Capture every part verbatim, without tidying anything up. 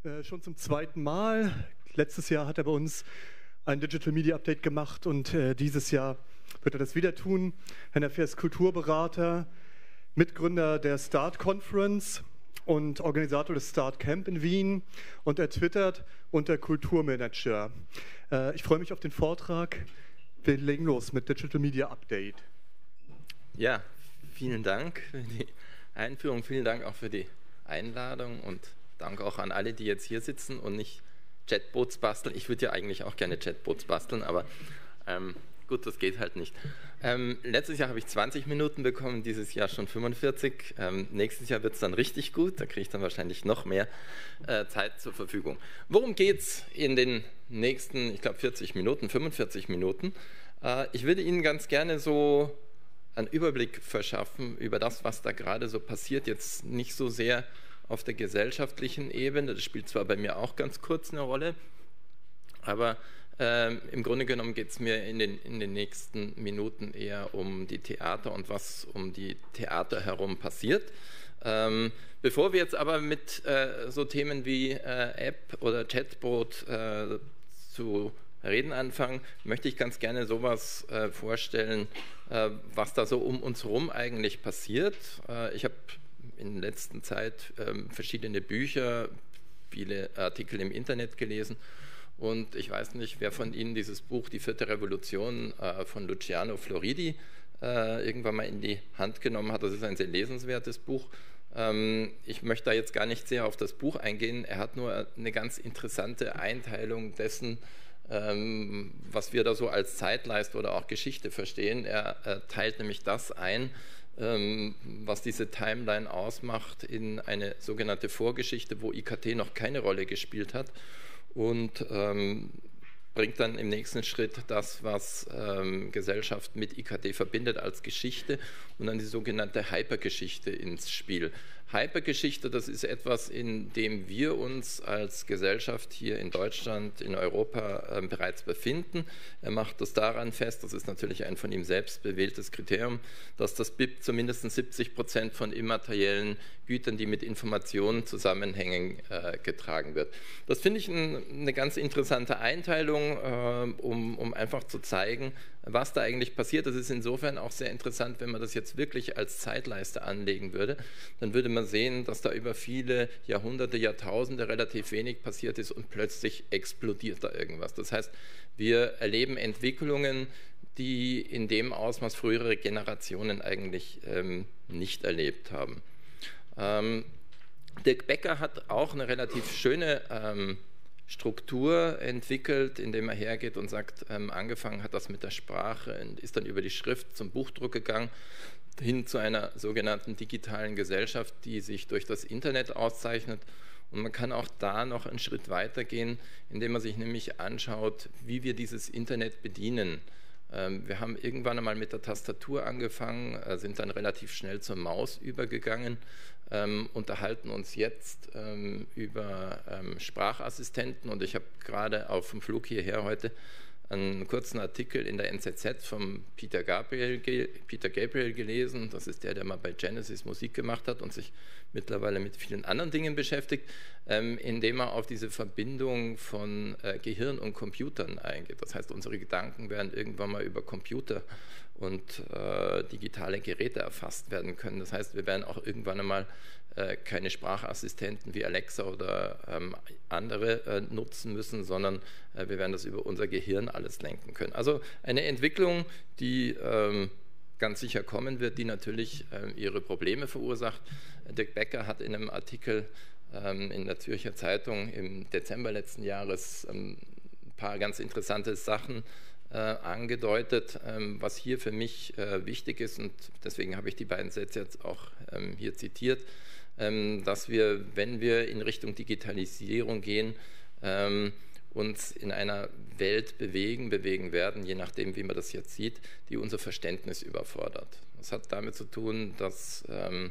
äh, schon zum zweiten Mal. Letztes Jahr hat er bei uns ein Digital Media Update gemacht und äh, dieses Jahr wird er das wieder tun. Herr Neffe ist Kulturberater, Mitgründer der Start Conference und Organisator des Start Camp in Wien, und er twittert unter Kulturmanager. Äh, ich freue mich auf den Vortrag. Wir legen los mit Digital Media Update. Ja, vielen Dank für die Einführung, vielen Dank auch für die Einladung und Dank auch an alle, die jetzt hier sitzen und nicht Chatbots basteln. Ich würde ja eigentlich auch gerne Chatbots basteln, aber ähm, gut, das geht halt nicht. Ähm, letztes Jahr habe ich zwanzig Minuten bekommen, dieses Jahr schon fünfundvierzig. Ähm, nächstes Jahr wird es dann richtig gut, da kriege ich dann wahrscheinlich noch mehr äh, Zeit zur Verfügung. Worum geht es in den nächsten, ich glaube vierzig Minuten, fünfundvierzig Minuten? Äh, ich würde Ihnen ganz gerne so einen Überblick verschaffen über das, was da gerade so passiert, jetzt nicht so sehr auf der gesellschaftlichen Ebene, das spielt zwar bei mir auch ganz kurz eine Rolle, aber ähm, im Grunde genommen geht es mir in den, in den nächsten Minuten eher um die Theater und was um die Theater herum passiert. Ähm, bevor wir jetzt aber mit äh, so Themen wie äh, App oder Chatbot äh, zu reden anfangen, möchte ich ganz gerne sowas äh, vorstellen, äh, was da so um uns herum eigentlich passiert. Äh, ich habe in der letzten Zeit ähm, verschiedene Bücher, viele Artikel im Internet gelesen, und ich weiß nicht, wer von Ihnen dieses Buch Die vierte Revolution äh, von Luciano Floridi äh, irgendwann mal in die Hand genommen hat. Das ist ein sehr lesenswertes Buch. Ähm, ich möchte da jetzt gar nicht sehr auf das Buch eingehen. Er hat nur eine ganz interessante Einteilung dessen, ähm, was wir da so als Zeitleiste oder auch Geschichte verstehen. Er äh, teilt nämlich das ein, was diese Timeline ausmacht, in eine sogenannte Vorgeschichte, wo I K T noch keine Rolle gespielt hat, und ähm, bringt dann im nächsten Schritt das, was ähm, Gesellschaft mit I K T verbindet, als Geschichte, und dann die sogenannte Hypergeschichte ins Spiel. Hypergeschichte, das ist etwas, in dem wir uns als Gesellschaft hier in Deutschland, in Europa äh, bereits befinden. Er macht das daran fest, das ist natürlich ein von ihm selbst bewähltes Kriterium, dass das B I P zumindest siebzig Prozent von immateriellen Gütern, die mit Informationen zusammenhängen, äh, getragen wird. Das finde ich ein, eine ganz interessante Einteilung, äh, um, um einfach zu zeigen, was da eigentlich passiert. Das ist insofern auch sehr interessant, wenn man das jetzt wirklich als Zeitleiste anlegen würde, dann würde man sehen, dass da über viele Jahrhunderte, Jahrtausende relativ wenig passiert ist und plötzlich explodiert da irgendwas. Das heißt, wir erleben Entwicklungen, die in dem Ausmaß frühere Generationen eigentlich ähm, nicht erlebt haben. Ähm, Dirk Becker hat auch eine relativ schöne ähm, Struktur entwickelt, indem er hergeht und sagt, ähm, angefangen hat das mit der Sprache und ist dann über die Schrift zum Buchdruck gegangen, hin zu einer sogenannten digitalen Gesellschaft, die sich durch das Internet auszeichnet. Und man kann auch da noch einen Schritt weiter gehen, indem man sich nämlich anschaut, wie wir dieses Internet bedienen. Ähm, wir haben irgendwann einmal mit der Tastatur angefangen, äh, sind dann relativ schnell zur Maus übergegangen, ähm, unterhalten uns jetzt ähm, über ähm, Sprachassistenten, und ich habe gerade auf dem Flug hierher heute einen kurzen Artikel in der N Z Z von Peter Gabriel, Peter Gabriel gelesen. Das ist der, der mal bei Genesis Musik gemacht hat und sich mittlerweile mit vielen anderen Dingen beschäftigt, ähm, indem er auf diese Verbindung von äh, Gehirn und Computern eingeht. Das heißt, unsere Gedanken werden irgendwann mal über Computer und äh, digitale Geräte erfasst werden können. Das heißt, wir werden auch irgendwann einmal äh, keine Sprachassistenten wie Alexa oder ähm, andere äh, nutzen müssen, sondern äh, wir werden das über unser Gehirn alles lenken können. Also eine Entwicklung, die ähm, ganz sicher kommen wird, die natürlich äh, ihre Probleme verursacht. Dirk Becker hat in einem Artikel ähm, in der Zürcher Zeitung im Dezember letzten Jahres ähm, ein paar ganz interessante Sachen Äh, angedeutet, ähm, was hier für mich äh, wichtig ist, und deswegen habe ich die beiden Sätze jetzt auch ähm, hier zitiert, ähm, dass wir, wenn wir in Richtung Digitalisierung gehen, ähm, uns in einer Welt bewegen, bewegen werden, je nachdem, wie man das jetzt sieht, die unser Verständnis überfordert. Das hat damit zu tun, dass ähm,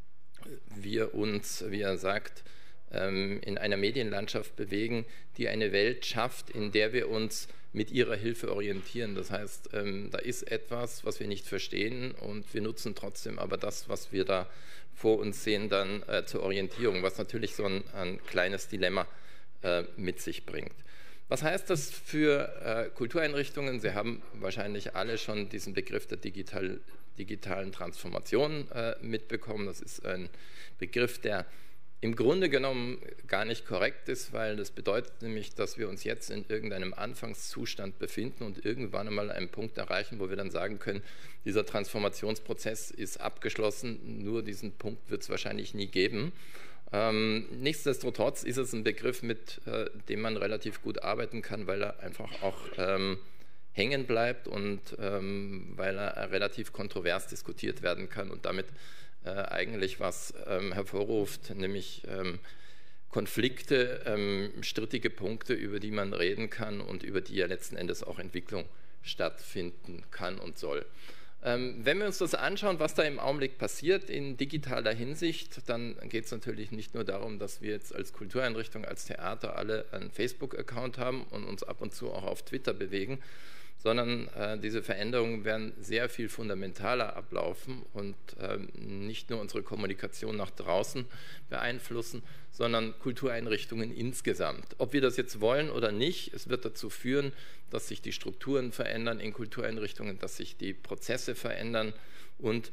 wir uns, wie er sagt, ähm, in einer Medienlandschaft bewegen, die eine Welt schafft, in der wir uns mit ihrer Hilfe orientieren. Das heißt, ähm, da ist etwas, was wir nicht verstehen und wir nutzen trotzdem aber das, was wir da vor uns sehen, dann äh, zur Orientierung, was natürlich so ein, ein kleines Dilemma äh, mit sich bringt. Was heißt das für äh, Kultureinrichtungen? Sie haben wahrscheinlich alle schon diesen Begriff der digital, digitalen Transformation äh, mitbekommen. Das ist ein Begriff, der im Grunde genommen gar nicht korrekt ist, weil das bedeutet nämlich, dass wir uns jetzt in irgendeinem Anfangszustand befinden und irgendwann einmal einen Punkt erreichen, wo wir dann sagen können, dieser Transformationsprozess ist abgeschlossen, nur diesen Punkt wird es wahrscheinlich nie geben. Ähm, nichtsdestotrotz ist es ein Begriff, mit äh, dem man relativ gut arbeiten kann, weil er einfach auch ähm, hängen bleibt und ähm, weil er relativ kontrovers diskutiert werden kann und damit äh, eigentlich was ähm, hervorruft, nämlich ähm, Konflikte, ähm, strittige Punkte, über die man reden kann und über die ja letzten Endes auch Entwicklung stattfinden kann und soll. Ähm, wenn wir uns das anschauen, was da im Augenblick passiert in digitaler Hinsicht, dann geht es natürlich nicht nur darum, dass wir jetzt als Kultureinrichtung, als Theater alle einen Facebook-Account haben und uns ab und zu auch auf Twitter bewegen, sondern äh, diese Veränderungen werden sehr viel fundamentaler ablaufen und ähm, nicht nur unsere Kommunikation nach draußen beeinflussen, sondern Kultureinrichtungen insgesamt. Ob wir das jetzt wollen oder nicht, es wird dazu führen, dass sich die Strukturen verändern in Kultureinrichtungen, dass sich die Prozesse verändern und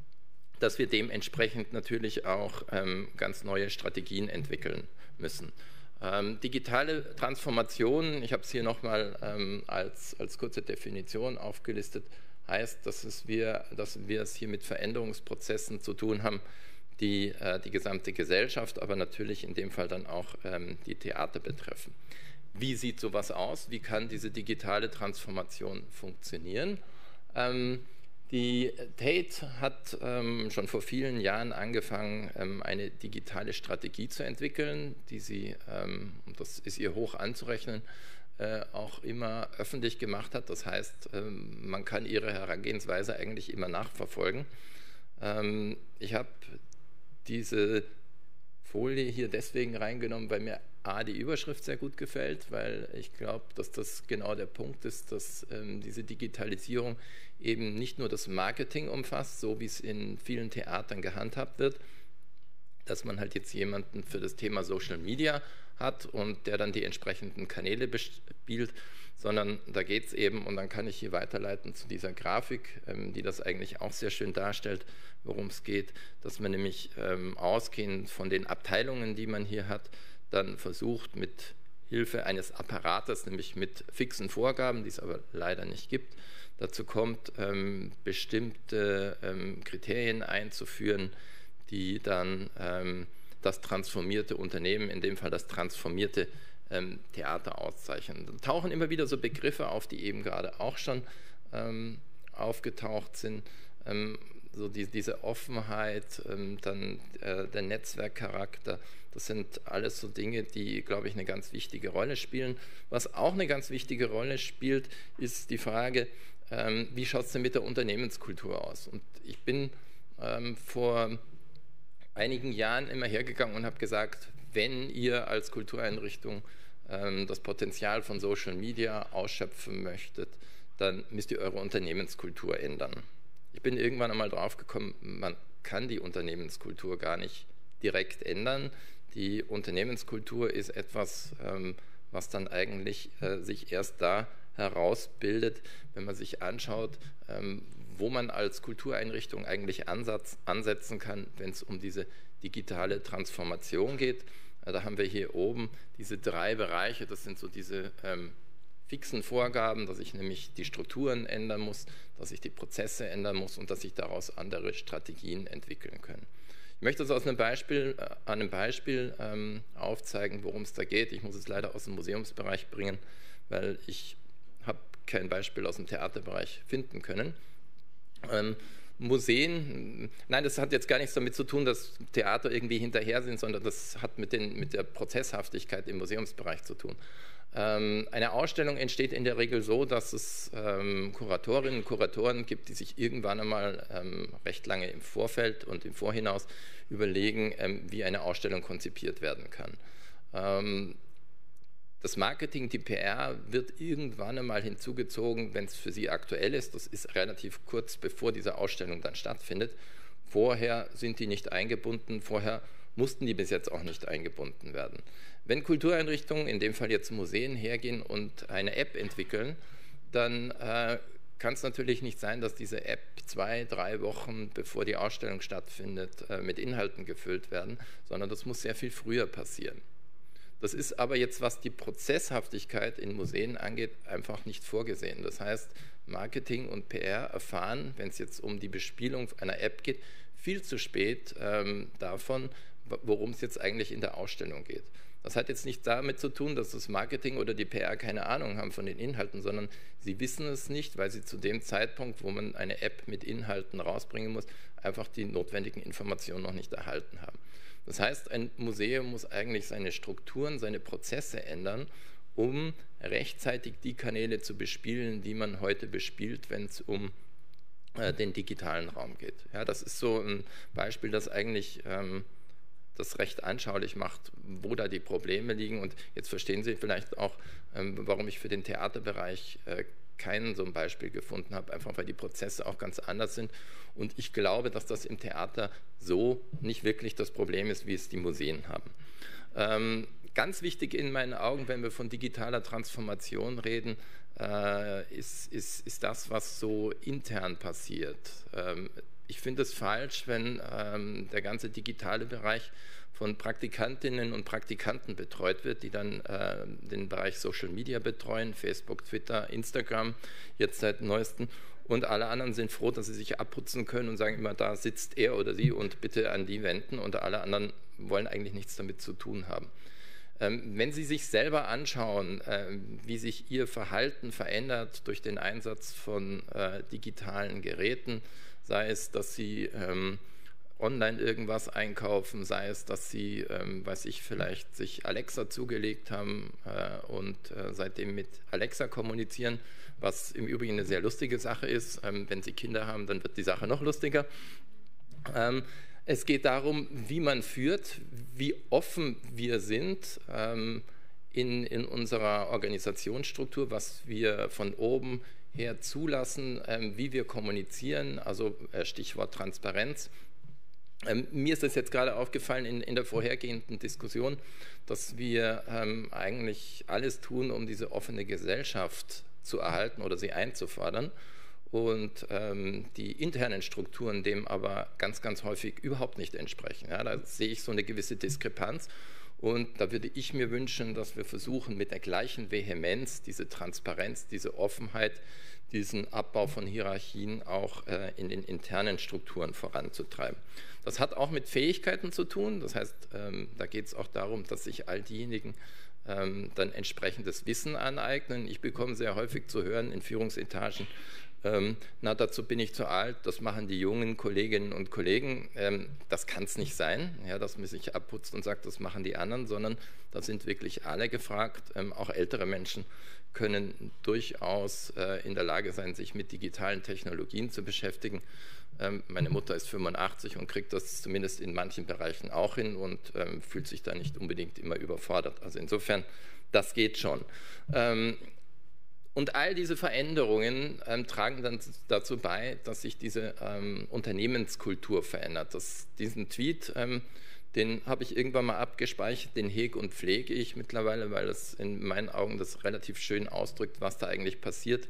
dass wir dementsprechend natürlich auch ähm, ganz neue Strategien entwickeln müssen. Ähm, digitale Transformation, ich habe es hier nochmal ähm, als, als kurze Definition aufgelistet, heißt, dass, es wir, dass wir es hier mit Veränderungsprozessen zu tun haben, die äh, die gesamte Gesellschaft, aber natürlich in dem Fall dann auch ähm, die Theater betreffen. Wie sieht sowas aus? Wie kann diese digitale Transformation funktionieren? Ähm, Die Tate hat ähm, schon vor vielen Jahren angefangen, ähm, eine digitale Strategie zu entwickeln, die sie, ähm, und das ist ihr hoch anzurechnen, äh, auch immer öffentlich gemacht hat. Das heißt, ähm, man kann ihre Herangehensweise eigentlich immer nachverfolgen. Ähm, ich habe diese Folie hier deswegen reingenommen, weil mir A, die Überschrift sehr gut gefällt, weil ich glaube, dass das genau der Punkt ist, dass ähm, diese Digitalisierung eben nicht nur das Marketing umfasst, so wie es in vielen Theatern gehandhabt wird, dass man halt jetzt jemanden für das Thema Social Media hat und der dann die entsprechenden Kanäle bespielt, sondern da geht es eben, und dann kann ich hier weiterleiten zu dieser Grafik, ähm, die das eigentlich auch sehr schön darstellt, worum es geht, dass man nämlich ähm, ausgehend von den Abteilungen, die man hier hat, dann versucht mit Hilfe eines Apparates, nämlich mit fixen Vorgaben, die es aber leider nicht gibt, dazu kommt, ähm, bestimmte ähm, Kriterien einzuführen, die dann ähm, das transformierte Unternehmen, in dem Fall das transformierte ähm, Theater auszeichnen. Da tauchen immer wieder so Begriffe auf, die eben gerade auch schon ähm, aufgetaucht sind. Ähm, so die, diese Offenheit, ähm, dann äh, der Netzwerkcharakter, das sind alles so Dinge, die, glaube ich, eine ganz wichtige Rolle spielen. Was auch eine ganz wichtige Rolle spielt, ist die Frage, ähm, wie schaut es denn mit der Unternehmenskultur aus? Und ich bin ähm, vor einigen Jahren immer hergegangen und habe gesagt, wenn ihr als Kultureinrichtung ähm, das Potenzial von Social Media ausschöpfen möchtet, dann müsst ihr eure Unternehmenskultur ändern. Ich bin irgendwann einmal drauf gekommen, man kann die Unternehmenskultur gar nicht direkt ändern. Die Unternehmenskultur ist etwas, ähm, was dann eigentlich äh, sich erst da herausbildet, wenn man sich anschaut, ähm, wo man als Kultureinrichtung eigentlich Ansatz, ansetzen kann, wenn es um diese digitale Transformation geht. Äh, da haben wir hier oben diese drei Bereiche, das sind so diese ähm, fixen Vorgaben, dass ich nämlich die Strukturen ändern muss, dass ich die Prozesse ändern muss und dass sich daraus andere Strategien entwickeln können. Ich möchte das aus einem Beispiel, äh, an einem Beispiel ähm, aufzeigen, worum es da geht. Ich muss es leider aus dem Museumsbereich bringen, weil ich habe kein Beispiel aus dem Theaterbereich finden können. Ähm, Museen, nein, das hat jetzt gar nichts damit zu tun, dass Theater irgendwie hinterher sind, sondern das hat mit, den, mit der Prozesshaftigkeit im Museumsbereich zu tun. Ähm, eine Ausstellung entsteht in der Regel so, dass es ähm, Kuratorinnen und Kuratoren gibt, die sich irgendwann einmal ähm, recht lange im Vorfeld und im Vorhinaus überlegen, ähm, wie eine Ausstellung konzipiert werden kann. Ähm, das Marketing, die P R wird irgendwann einmal hinzugezogen, wenn es für Sie aktuell ist. Das ist relativ kurz bevor diese Ausstellung dann stattfindet. Vorher sind die nicht eingebunden, vorher mussten die bis jetzt auch nicht eingebunden werden. Wenn Kultureinrichtungen, in dem Fall jetzt Museen, hergehen und eine App entwickeln, dann äh, kann es natürlich nicht sein, dass diese App zwei, drei Wochen bevor die Ausstellung stattfindet, äh, mit Inhalten gefüllt werden, sondern das muss sehr viel früher passieren. Das ist aber jetzt, was die Prozesshaftigkeit in Museen angeht, einfach nicht vorgesehen. Das heißt, Marketing und P R erfahren, wenn es jetzt um die Bespielung einer App geht, viel zu spät ähm, davon, worum es jetzt eigentlich in der Ausstellung geht. Das hat jetzt nicht damit zu tun, dass das Marketing oder die P R keine Ahnung haben von den Inhalten, sondern sie wissen es nicht, weil sie zu dem Zeitpunkt, wo man eine App mit Inhalten rausbringen muss, einfach die notwendigen Informationen noch nicht erhalten haben. Das heißt, ein Museum muss eigentlich seine Strukturen, seine Prozesse ändern, um rechtzeitig die Kanäle zu bespielen, die man heute bespielt, wenn es um äh, den digitalen Raum geht. Ja, das ist so ein Beispiel, das eigentlich ähm, das recht anschaulich macht, wo da die Probleme liegen. Und jetzt verstehen Sie vielleicht auch, ähm, warum ich für den Theaterbereich äh, kein so ein Beispiel gefunden habe, einfach weil die Prozesse auch ganz anders sind. Und ich glaube, dass das im Theater so nicht wirklich das Problem ist, wie es die Museen haben. Ähm, ganz wichtig in meinen Augen, wenn wir von digitaler Transformation reden, äh, ist, ist, ist das, was so intern passiert. Ähm, ich finde es falsch, wenn ähm, der ganze digitale Bereich von Praktikantinnen und Praktikanten betreut wird, die dann äh, den Bereich Social Media betreuen, Facebook, Twitter, Instagram, jetzt seit neuestem. Und alle anderen sind froh, dass sie sich abputzen können und sagen immer, da sitzt er oder sie und bitte an die wenden. Und alle anderen wollen eigentlich nichts damit zu tun haben. Ähm, wenn Sie sich selber anschauen, äh, wie sich Ihr Verhalten verändert durch den Einsatz von äh, digitalen Geräten, sei es, dass Sie ähm, online irgendwas einkaufen, sei es, dass Sie, ähm, weiß ich, vielleicht sich Alexa zugelegt haben äh, und äh, seitdem mit Alexa kommunizieren, was im Übrigen eine sehr lustige Sache ist. Ähm, wenn Sie Kinder haben, dann wird die Sache noch lustiger. Ähm, es geht darum, wie man führt, wie offen wir sind ähm, in, in unserer Organisationsstruktur, was wir von oben her zulassen, ähm, wie wir kommunizieren, also äh, Stichwort Transparenz. Ähm, mir ist das jetzt gerade aufgefallen in, in der vorhergehenden Diskussion, dass wir ähm, eigentlich alles tun, um diese offene Gesellschaft zu erhalten oder sie einzufordern und ähm, die internen Strukturen dem aber ganz, ganz häufig überhaupt nicht entsprechen. Ja, da sehe ich so eine gewisse Diskrepanz und da würde ich mir wünschen, dass wir versuchen, mit der gleichen Vehemenz diese Transparenz, diese Offenheit, diesen Abbau von Hierarchien auch äh, in den internen Strukturen voranzutreiben. Das hat auch mit Fähigkeiten zu tun, das heißt, ähm, da geht es auch darum, dass sich all diejenigen ähm, dann entsprechendes Wissen aneignen. Ich bekomme sehr häufig zu hören in Führungsetagen, ähm, na, dazu bin ich zu alt, das machen die jungen Kolleginnen und Kollegen. Ähm, das kann es nicht sein, ja, dass man sich abputzt und sagt, das machen die anderen, sondern da sind wirklich alle gefragt. Ähm, auch ältere Menschen können durchaus äh, in der Lage sein, sich mit digitalen Technologien zu beschäftigen. Ähm, meine Mutter ist fünfundachtzig und kriegt das zumindest in manchen Bereichen auch hin und ähm, fühlt sich da nicht unbedingt immer überfordert. Also insofern, das geht schon. Ähm, Und all diese Veränderungen ähm, tragen dann dazu bei, dass sich diese ähm, Unternehmenskultur verändert. Das, diesen Tweet, ähm, den habe ich irgendwann mal abgespeichert, den hege und pflege ich mittlerweile, weil das in meinen Augen das relativ schön ausdrückt, was da eigentlich passiert.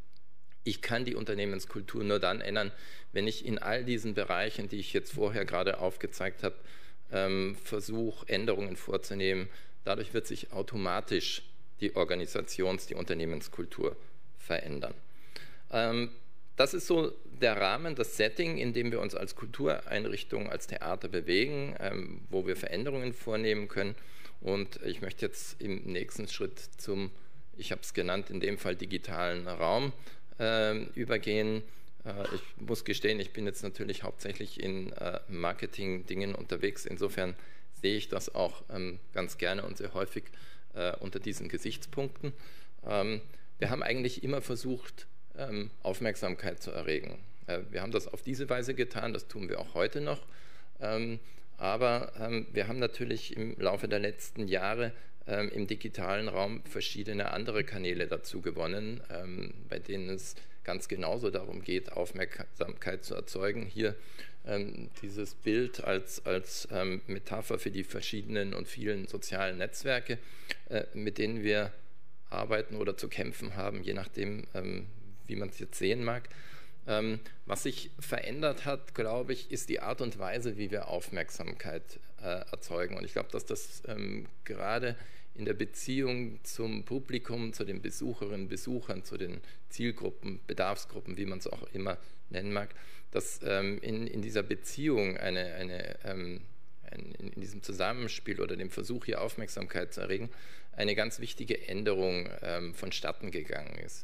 Ich kann die Unternehmenskultur nur dann ändern, wenn ich in all diesen Bereichen, die ich jetzt vorher gerade aufgezeigt habe, ähm, versuche, Änderungen vorzunehmen. Dadurch wird sich automatisch die Organisations-, die Unternehmenskultur verändern. Ähm, das ist so der Rahmen, das Setting, in dem wir uns als Kultureinrichtung, als Theater bewegen, ähm, wo wir Veränderungen vornehmen können. Und ich möchte jetzt im nächsten Schritt zum, ich habe es genannt, in dem Fall digitalen Raum äh, übergehen. Äh, ich muss gestehen, ich bin jetzt natürlich hauptsächlich in äh, Marketing-Dingen unterwegs. Insofern sehe ich das auch ähm, ganz gerne und sehr häufig Äh, unter diesen Gesichtspunkten. Ähm, wir haben eigentlich immer versucht, ähm, Aufmerksamkeit zu erregen. Äh, wir haben das auf diese Weise getan, das tun wir auch heute noch. Ähm, Aber ähm, wir haben natürlich im Laufe der letzten Jahre ähm, im digitalen Raum verschiedene andere Kanäle dazu gewonnen, ähm, bei denen es ganz genauso darum geht, Aufmerksamkeit zu erzeugen. Hier ähm, dieses Bild als, als ähm, Metapher für die verschiedenen und vielen sozialen Netzwerke, äh, mit denen wir arbeiten oder zu kämpfen haben, je nachdem, ähm, wie man es jetzt sehen mag. Ähm, was sich verändert hat, glaube ich, ist die Art und Weise, wie wir Aufmerksamkeit äh, erzeugen. Und ich glaube, dass das ähm, gerade in der Beziehung zum Publikum, zu den Besucherinnen, Besuchern, zu den Zielgruppen, Bedarfsgruppen, wie man es auch immer nennen mag, dass ähm, in, in dieser Beziehung, eine, eine, ähm, ein, in diesem Zusammenspiel oder dem Versuch, hier Aufmerksamkeit zu erregen, eine ganz wichtige Änderung ähm, vonstatten gegangen ist.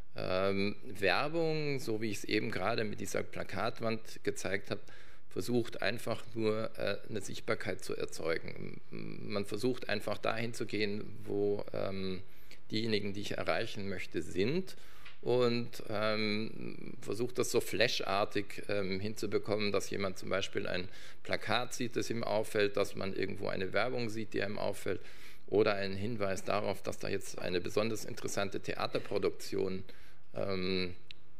Ähm, Werbung, so wie ich es eben gerade mit dieser Plakatwand gezeigt habe, versucht einfach nur äh, eine Sichtbarkeit zu erzeugen. Man versucht einfach dahin zu gehen, wo ähm, diejenigen, die ich erreichen möchte, sind und ähm, versucht das so flashartig ähm, hinzubekommen, dass jemand zum Beispiel ein Plakat sieht, das ihm auffällt, dass man irgendwo eine Werbung sieht, die einem auffällt, oder einen Hinweis darauf, dass da jetzt eine besonders interessante Theaterproduktion ähm,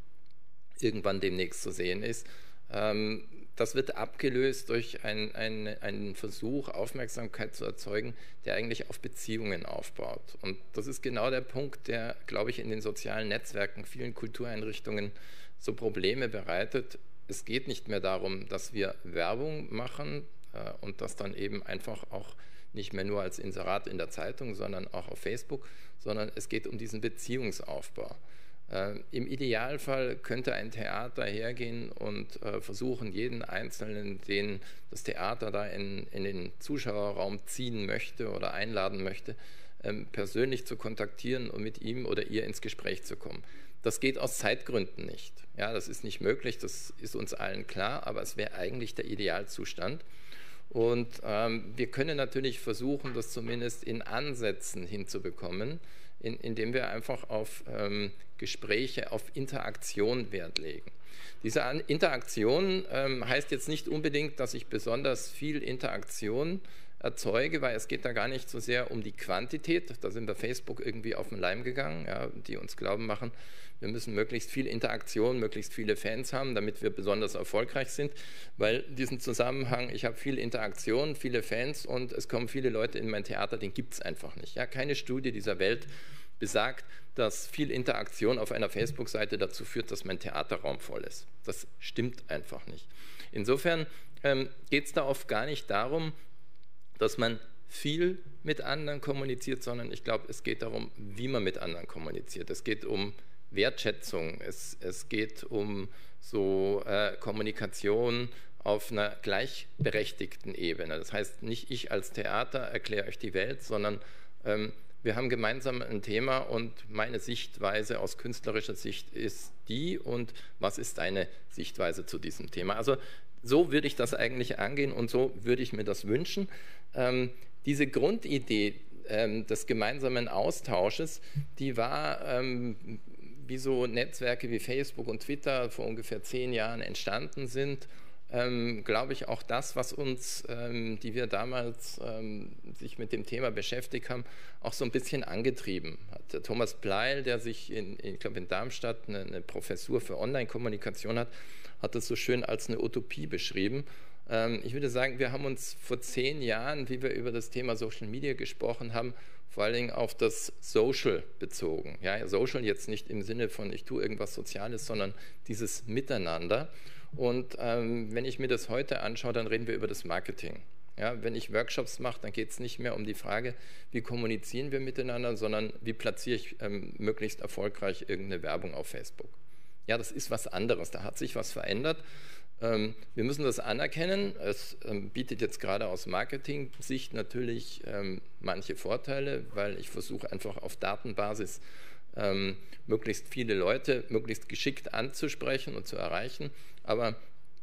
irgendwann demnächst zu sehen ist. Ähm, das wird abgelöst durch einen, einen, einen Versuch, Aufmerksamkeit zu erzeugen, der eigentlich auf Beziehungen aufbaut. Und das ist genau der Punkt, der, glaube ich, in den sozialen Netzwerken, vielen Kultureinrichtungen so Probleme bereitet. Es geht nicht mehr darum, dass wir Werbung machen äh, und das dann eben einfach auch nicht mehr nur als Inserat in der Zeitung, sondern auch auf Facebook, sondern es geht um diesen Beziehungsaufbau. Äh, Im Idealfall könnte ein Theater hergehen und äh, versuchen, jeden Einzelnen, den das Theater da in, in den Zuschauerraum ziehen möchte oder einladen möchte, ähm, persönlich zu kontaktieren und mit ihm oder ihr ins Gespräch zu kommen. Das geht aus Zeitgründen nicht. Ja, das ist nicht möglich, das ist uns allen klar, aber es wäre eigentlich der Idealzustand. Und ähm, wir können natürlich versuchen, das zumindest in Ansätzen hinzubekommen, in, indem wir einfach auf ähm, Gespräche, auf Interaktion Wert legen. Diese Interaktion ähm, heißt jetzt nicht unbedingt, dass ich besonders viel Interaktion erzeuge, weil es geht da gar nicht so sehr um die Quantität. Da sind wir Facebook irgendwie auf den Leim gegangen, ja, die uns glauben machen, wir müssen möglichst viel Interaktion, möglichst viele Fans haben, damit wir besonders erfolgreich sind, weil diesen Zusammenhang, ich habe viel Interaktion, viele Fans und es kommen viele Leute in mein Theater, den gibt es einfach nicht. Ja, keine Studie dieser Welt besagt, dass viel Interaktion auf einer Facebook-Seite dazu führt, dass mein Theaterraum voll ist. Das stimmt einfach nicht. Insofern ähm, geht es da oft gar nicht darum, dass man viel mit anderen kommuniziert, sondern ich glaube, es geht darum, wie man mit anderen kommuniziert. Es geht um Wertschätzung, es, es geht um so äh, Kommunikation auf einer gleichberechtigten Ebene. Das heißt, nicht ich als Theater erkläre euch die Welt, sondern ähm, wir haben gemeinsam ein Thema und meine Sichtweise aus künstlerischer Sicht ist die und was ist deine Sichtweise zu diesem Thema? Also so würde ich das eigentlich angehen und so würde ich mir das wünschen. Ähm, diese Grundidee ähm, des gemeinsamen Austausches, die war, ähm, wie so Netzwerke wie Facebook und Twitter vor ungefähr zehn Jahren entstanden sind, ähm, glaube ich auch das, was uns, ähm, die wir damals ähm, sich mit dem Thema beschäftigt haben, auch so ein bisschen angetrieben hat. Der Thomas Pleil, der sich in, in, ich glaube in Darmstadt eine, eine Professur für Online-Kommunikation hat, hat das so schön als eine Utopie beschrieben. Ähm, ich würde sagen, wir haben uns vor zehn Jahren, wie wir über das Thema Social Media gesprochen haben, vor allen Dingen auf das Social bezogen. Ja, Social jetzt nicht im Sinne von ich tue irgendwas Soziales, sondern dieses Miteinander. Und ähm, wenn ich mir das heute anschaue, dann reden wir über das Marketing. Ja, wenn ich Workshops mache, dann geht es nicht mehr um die Frage, wie kommunizieren wir miteinander, sondern wie platziere ich ähm, möglichst erfolgreich irgendeine Werbung auf Facebook. Ja, das ist was anderes, da hat sich was verändert. Ähm, wir müssen das anerkennen. Es ähm, bietet jetzt gerade aus Marketing-Sicht natürlich ähm, manche Vorteile, weil ich versuche einfach auf Datenbasis ähm, möglichst viele Leute möglichst geschickt anzusprechen und zu erreichen. Aber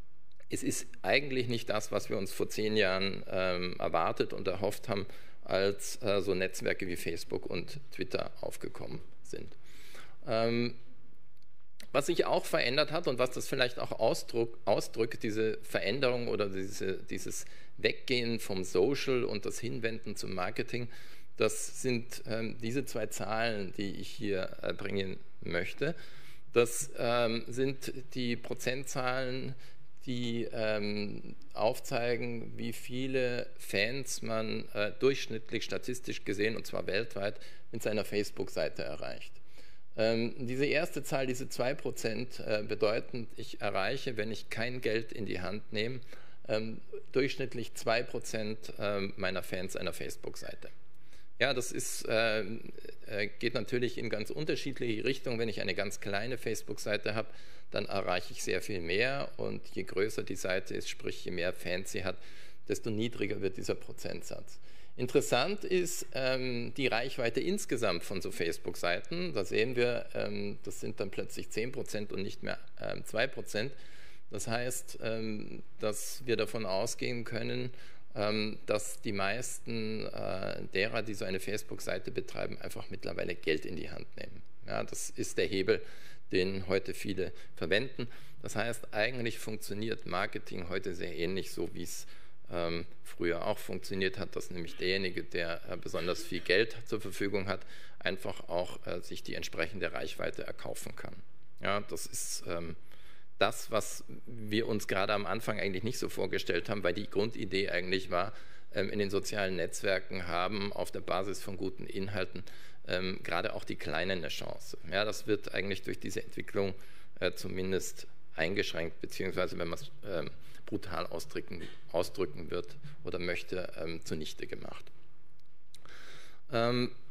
es ist eigentlich nicht das, was wir uns vor zehn Jahren ähm, erwartet und erhofft haben, als äh, so Netzwerke wie Facebook und Twitter aufgekommen sind. Ähm, Was sich auch verändert hat und was das vielleicht auch ausdruck, ausdrückt, diese Veränderung oder diese, dieses Weggehen vom Social und das Hinwenden zum Marketing, das sind ähm, diese zwei Zahlen, die ich hier äh, bringen möchte. Das ähm, sind die Prozentzahlen, die ähm, aufzeigen, wie viele Fans man äh, durchschnittlich statistisch gesehen, und zwar weltweit, mit seiner Facebook-Seite erreicht. Ähm, diese erste Zahl, diese zwei Prozent, äh, bedeuten, ich erreiche, wenn ich kein Geld in die Hand nehme, ähm, durchschnittlich zwei Prozent äh, meiner Fans einer Facebook-Seite. Ja, das ist, äh, geht natürlich in ganz unterschiedliche Richtungen. Wenn ich eine ganz kleine Facebook-Seite habe, dann erreiche ich sehr viel mehr, und je größer die Seite ist, sprich je mehr Fans sie hat, desto niedriger wird dieser Prozentsatz. Interessant ist ähm, die Reichweite insgesamt von so Facebook-Seiten. Da sehen wir, ähm, das sind dann plötzlich zehn Prozent und nicht mehr ähm, zwei Prozent. Das heißt, ähm, dass wir davon ausgehen können, dass die meisten äh, derer, die so eine Facebook-Seite betreiben, einfach mittlerweile Geld in die Hand nehmen. Ja, das ist der Hebel, den heute viele verwenden. Das heißt, eigentlich funktioniert Marketing heute sehr ähnlich, so wie es ähm, früher auch funktioniert hat, dass nämlich derjenige, der äh, besonders viel Geld zur Verfügung hat, einfach auch äh, sich die entsprechende Reichweite erkaufen kann. Ja, das ist ähm, das, was wir uns gerade am Anfang eigentlich nicht so vorgestellt haben, weil die Grundidee eigentlich war, in den sozialen Netzwerken haben auf der Basis von guten Inhalten ähm, gerade auch die Kleinen eine Chance. Ja, das wird eigentlich durch diese Entwicklung äh, zumindest eingeschränkt, beziehungsweise, wenn man es ähm, brutal ausdrücken, ausdrücken wird oder möchte, ähm, zunichte gemacht. Ähm,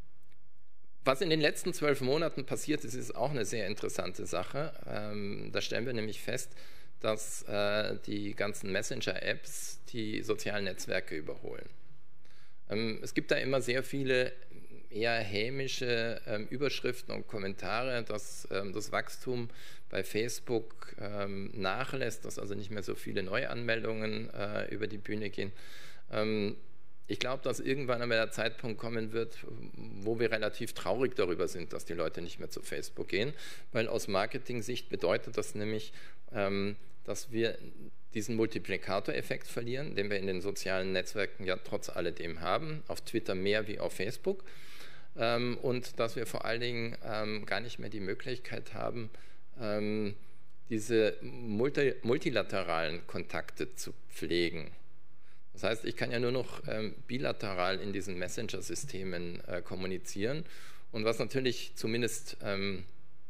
Was in den letzten zwölf Monaten passiert ist, ist auch eine sehr interessante Sache. Ähm, da stellen wir nämlich fest, dass äh, die ganzen Messenger-Apps die sozialen Netzwerke überholen. Ähm, es gibt da immer sehr viele eher hämische ähm, Überschriften und Kommentare, dass ähm, das Wachstum bei Facebook ähm, nachlässt, dass also nicht mehr so viele Neuanmeldungen äh, über die Bühne gehen. Ähm, Ich glaube, dass irgendwann einmal der Zeitpunkt kommen wird, wo wir relativ traurig darüber sind, dass die Leute nicht mehr zu Facebook gehen, weil aus Marketing-Sicht bedeutet das nämlich, ähm, dass wir diesen Multiplikatoreffekt verlieren, den wir in den sozialen Netzwerken ja trotz alledem haben, auf Twitter mehr wie auf Facebook, ähm, und dass wir vor allen Dingen ähm, gar nicht mehr die Möglichkeit haben, ähm, diese multi multilateralen Kontakte zu pflegen. Das heißt, ich kann ja nur noch ähm, bilateral in diesen Messenger-Systemen äh, kommunizieren. Und was natürlich zumindest ähm,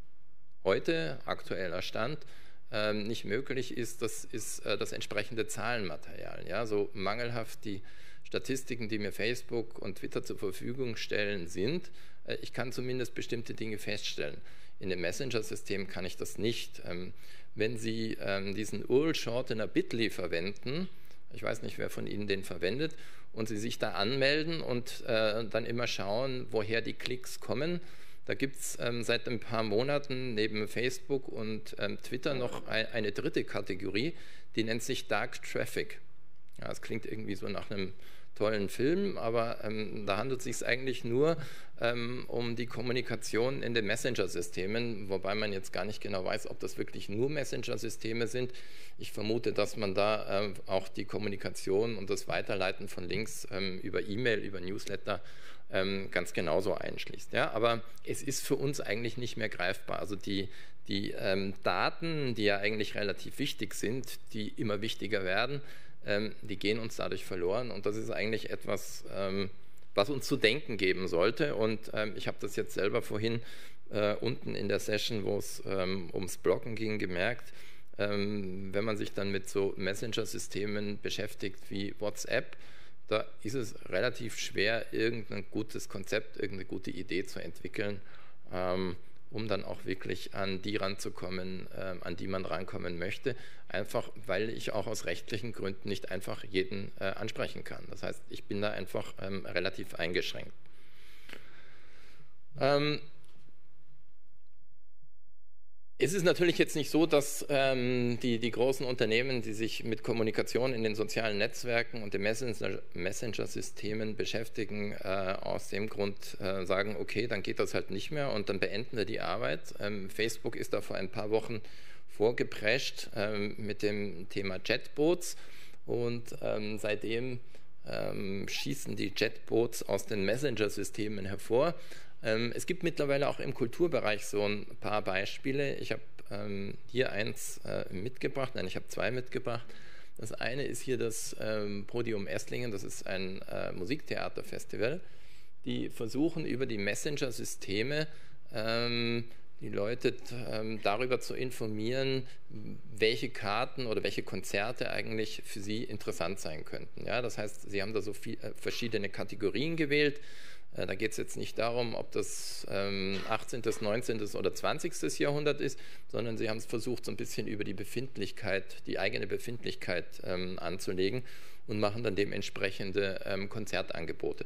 heute, aktueller Stand, ähm, nicht möglich ist, das ist äh, das entsprechende Zahlenmaterial. Ja? So mangelhaft die Statistiken, die mir Facebook und Twitter zur Verfügung stellen, sind, äh, ich kann zumindest bestimmte Dinge feststellen. In dem Messenger-System kann ich das nicht. Ähm, wenn Sie ähm, diesen U R L-Shortener Bitly verwenden, ich weiß nicht, wer von Ihnen den verwendet, und Sie sich da anmelden und äh, dann immer schauen, woher die Klicks kommen. Da gibt es ähm, seit ein paar Monaten neben Facebook und ähm, Twitter noch ein, eine dritte Kategorie, die nennt sich Dark Traffic. Ja, das klingt irgendwie so nach einem tollen Film, aber ähm, da handelt es sich eigentlich nur ähm, um die Kommunikation in den Messenger-Systemen, wobei man jetzt gar nicht genau weiß, ob das wirklich nur Messenger-Systeme sind. Ich vermute, dass man da ähm, auch die Kommunikation und das Weiterleiten von Links ähm, über E-Mail, über Newsletter ähm, ganz genauso einschließt. Ja? Aber es ist für uns eigentlich nicht mehr greifbar. Also die, die ähm, Daten, die ja eigentlich relativ wichtig sind, die immer wichtiger werden, Ähm, die gehen uns dadurch verloren, und das ist eigentlich etwas, ähm, was uns zu denken geben sollte. Und ähm, ich habe das jetzt selber vorhin äh, unten in der Session, wo es ähm, ums Bloggen ging, gemerkt, ähm, wenn man sich dann mit so Messenger-Systemen beschäftigt wie WhatsApp, da ist es relativ schwer, irgendein gutes Konzept, irgendeine gute Idee zu entwickeln, ähm, um dann auch wirklich an die ranzukommen, äh, an die man rankommen möchte, einfach weil ich auch aus rechtlichen Gründen nicht einfach jeden äh, ansprechen kann. Das heißt, ich bin da einfach ähm, relativ eingeschränkt. Ähm, Es ist natürlich jetzt nicht so, dass ähm, die, die großen Unternehmen, die sich mit Kommunikation in den sozialen Netzwerken und den Messenger-Systemen beschäftigen, äh, aus dem Grund äh, sagen, okay, dann geht das halt nicht mehr und dann beenden wir die Arbeit. Ähm, Facebook ist da vor ein paar Wochen vorgeprescht ähm, mit dem Thema Chatbots und ähm, seitdem ähm, schießen die Chatbots aus den Messenger-Systemen hervor. Es gibt mittlerweile auch im Kulturbereich so ein paar Beispiele. Ich habe ähm, hier eins äh, mitgebracht, nein, ich habe zwei mitgebracht. Das eine ist hier das ähm, Podium Esslingen, das ist ein äh, Musiktheaterfestival. Die versuchen über die Messenger-Systeme ähm, die Leute ähm, darüber zu informieren, welche Karten oder welche Konzerte eigentlich für sie interessant sein könnten. Ja, das heißt, sie haben da so viel, äh, verschiedene Kategorien gewählt. Da geht es jetzt nicht darum, ob das ähm, achtzehnten., neunzehnten. Oder zwanzigsten. Jahrhundert ist, sondern sie haben es versucht, so ein bisschen über die Befindlichkeit, die eigene Befindlichkeit ähm, anzulegen und machen dann dementsprechende ähm, Konzertangebote.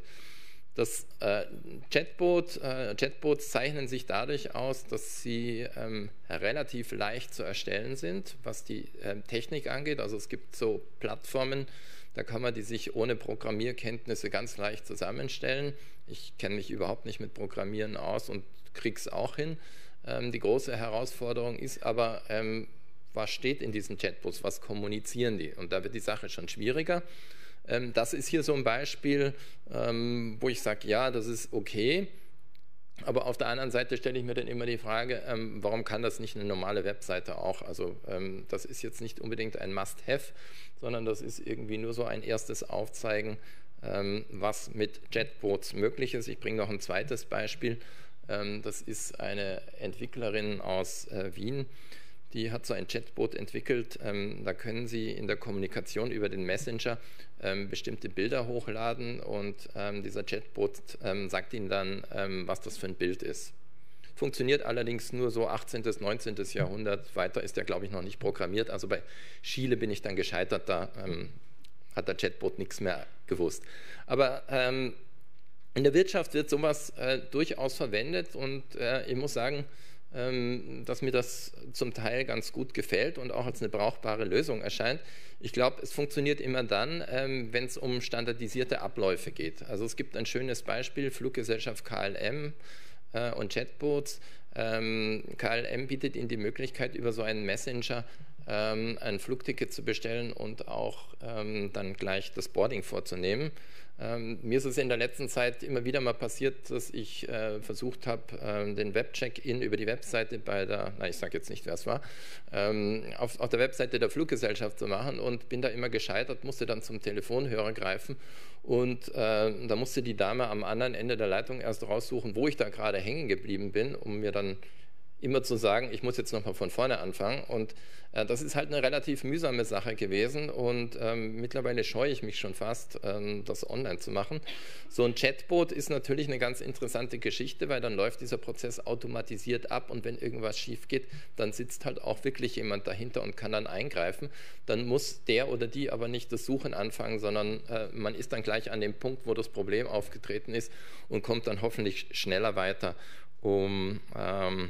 Das äh, Chatbot, äh, Chatbots zeichnen sich dadurch aus, dass sie ähm, relativ leicht zu erstellen sind, was die ähm, Technik angeht. Also es gibt so Plattformen, da kann man die sich ohne Programmierkenntnisse ganz leicht zusammenstellen. Ich kenne mich überhaupt nicht mit Programmieren aus und kriege es auch hin. Ähm, die große Herausforderung ist aber, ähm, was steht in diesen Chatbots, was kommunizieren die? Und da wird die Sache schon schwieriger. Ähm, das ist hier so ein Beispiel, ähm, wo ich sage, ja, das ist okay. Aber auf der anderen Seite stelle ich mir dann immer die Frage, ähm, warum kann das nicht eine normale Webseite auch? Also ähm, das ist jetzt nicht unbedingt ein Must-Have, sondern das ist irgendwie nur so ein erstes Aufzeigen, ähm, was mit Chatbots möglich ist. Ich bringe noch ein zweites Beispiel. Ähm, das ist eine Entwicklerin aus äh, Wien, die hat so ein Chatbot entwickelt. Ähm, da können Sie in der Kommunikation über den Messenger ähm, bestimmte Bilder hochladen und ähm, dieser Chatbot ähm, sagt Ihnen dann, ähm, was das für ein Bild ist. Funktioniert allerdings nur so achtzehnten., neunzehnten. Jahrhundert. Weiter ist der, glaube ich, noch nicht programmiert. Also bei Schiele bin ich dann gescheitert, da ähm, hat der Chatbot nichts mehr gewusst. Aber ähm, in der Wirtschaft wird sowas äh, durchaus verwendet und äh, ich muss sagen, dass mir das zum Teil ganz gut gefällt und auch als eine brauchbare Lösung erscheint. Ich glaube, es funktioniert immer dann, wenn es um standardisierte Abläufe geht. Also es gibt ein schönes Beispiel, Fluggesellschaft K L M und Chatbots. K L M bietet Ihnen die Möglichkeit, über so einen Messenger ein Flugticket zu bestellen und auch dann gleich das Boarding vorzunehmen. Ähm, mir ist es in der letzten Zeit immer wieder mal passiert, dass ich äh, versucht habe, äh, den Web-Check-In über die Webseite bei der, na ich sage jetzt nicht, wer es war, ähm, auf, auf der Webseite der Fluggesellschaft zu machen und bin da immer gescheitert, musste dann zum Telefonhörer greifen und äh, da musste die Dame am anderen Ende der Leitung erst raussuchen, wo ich da gerade hängen geblieben bin, um mir dann immer zu sagen, ich muss jetzt nochmal von vorne anfangen und äh, das ist halt eine relativ mühsame Sache gewesen und ähm, mittlerweile scheue ich mich schon fast, ähm, das online zu machen. So ein Chatbot ist natürlich eine ganz interessante Geschichte, weil dann läuft dieser Prozess automatisiert ab und wenn irgendwas schief geht, dann sitzt halt auch wirklich jemand dahinter und kann dann eingreifen. Dann muss der oder die aber nicht das Suchen anfangen, sondern äh, man ist dann gleich an dem Punkt, wo das Problem aufgetreten ist und kommt dann hoffentlich schneller weiter, um ähm,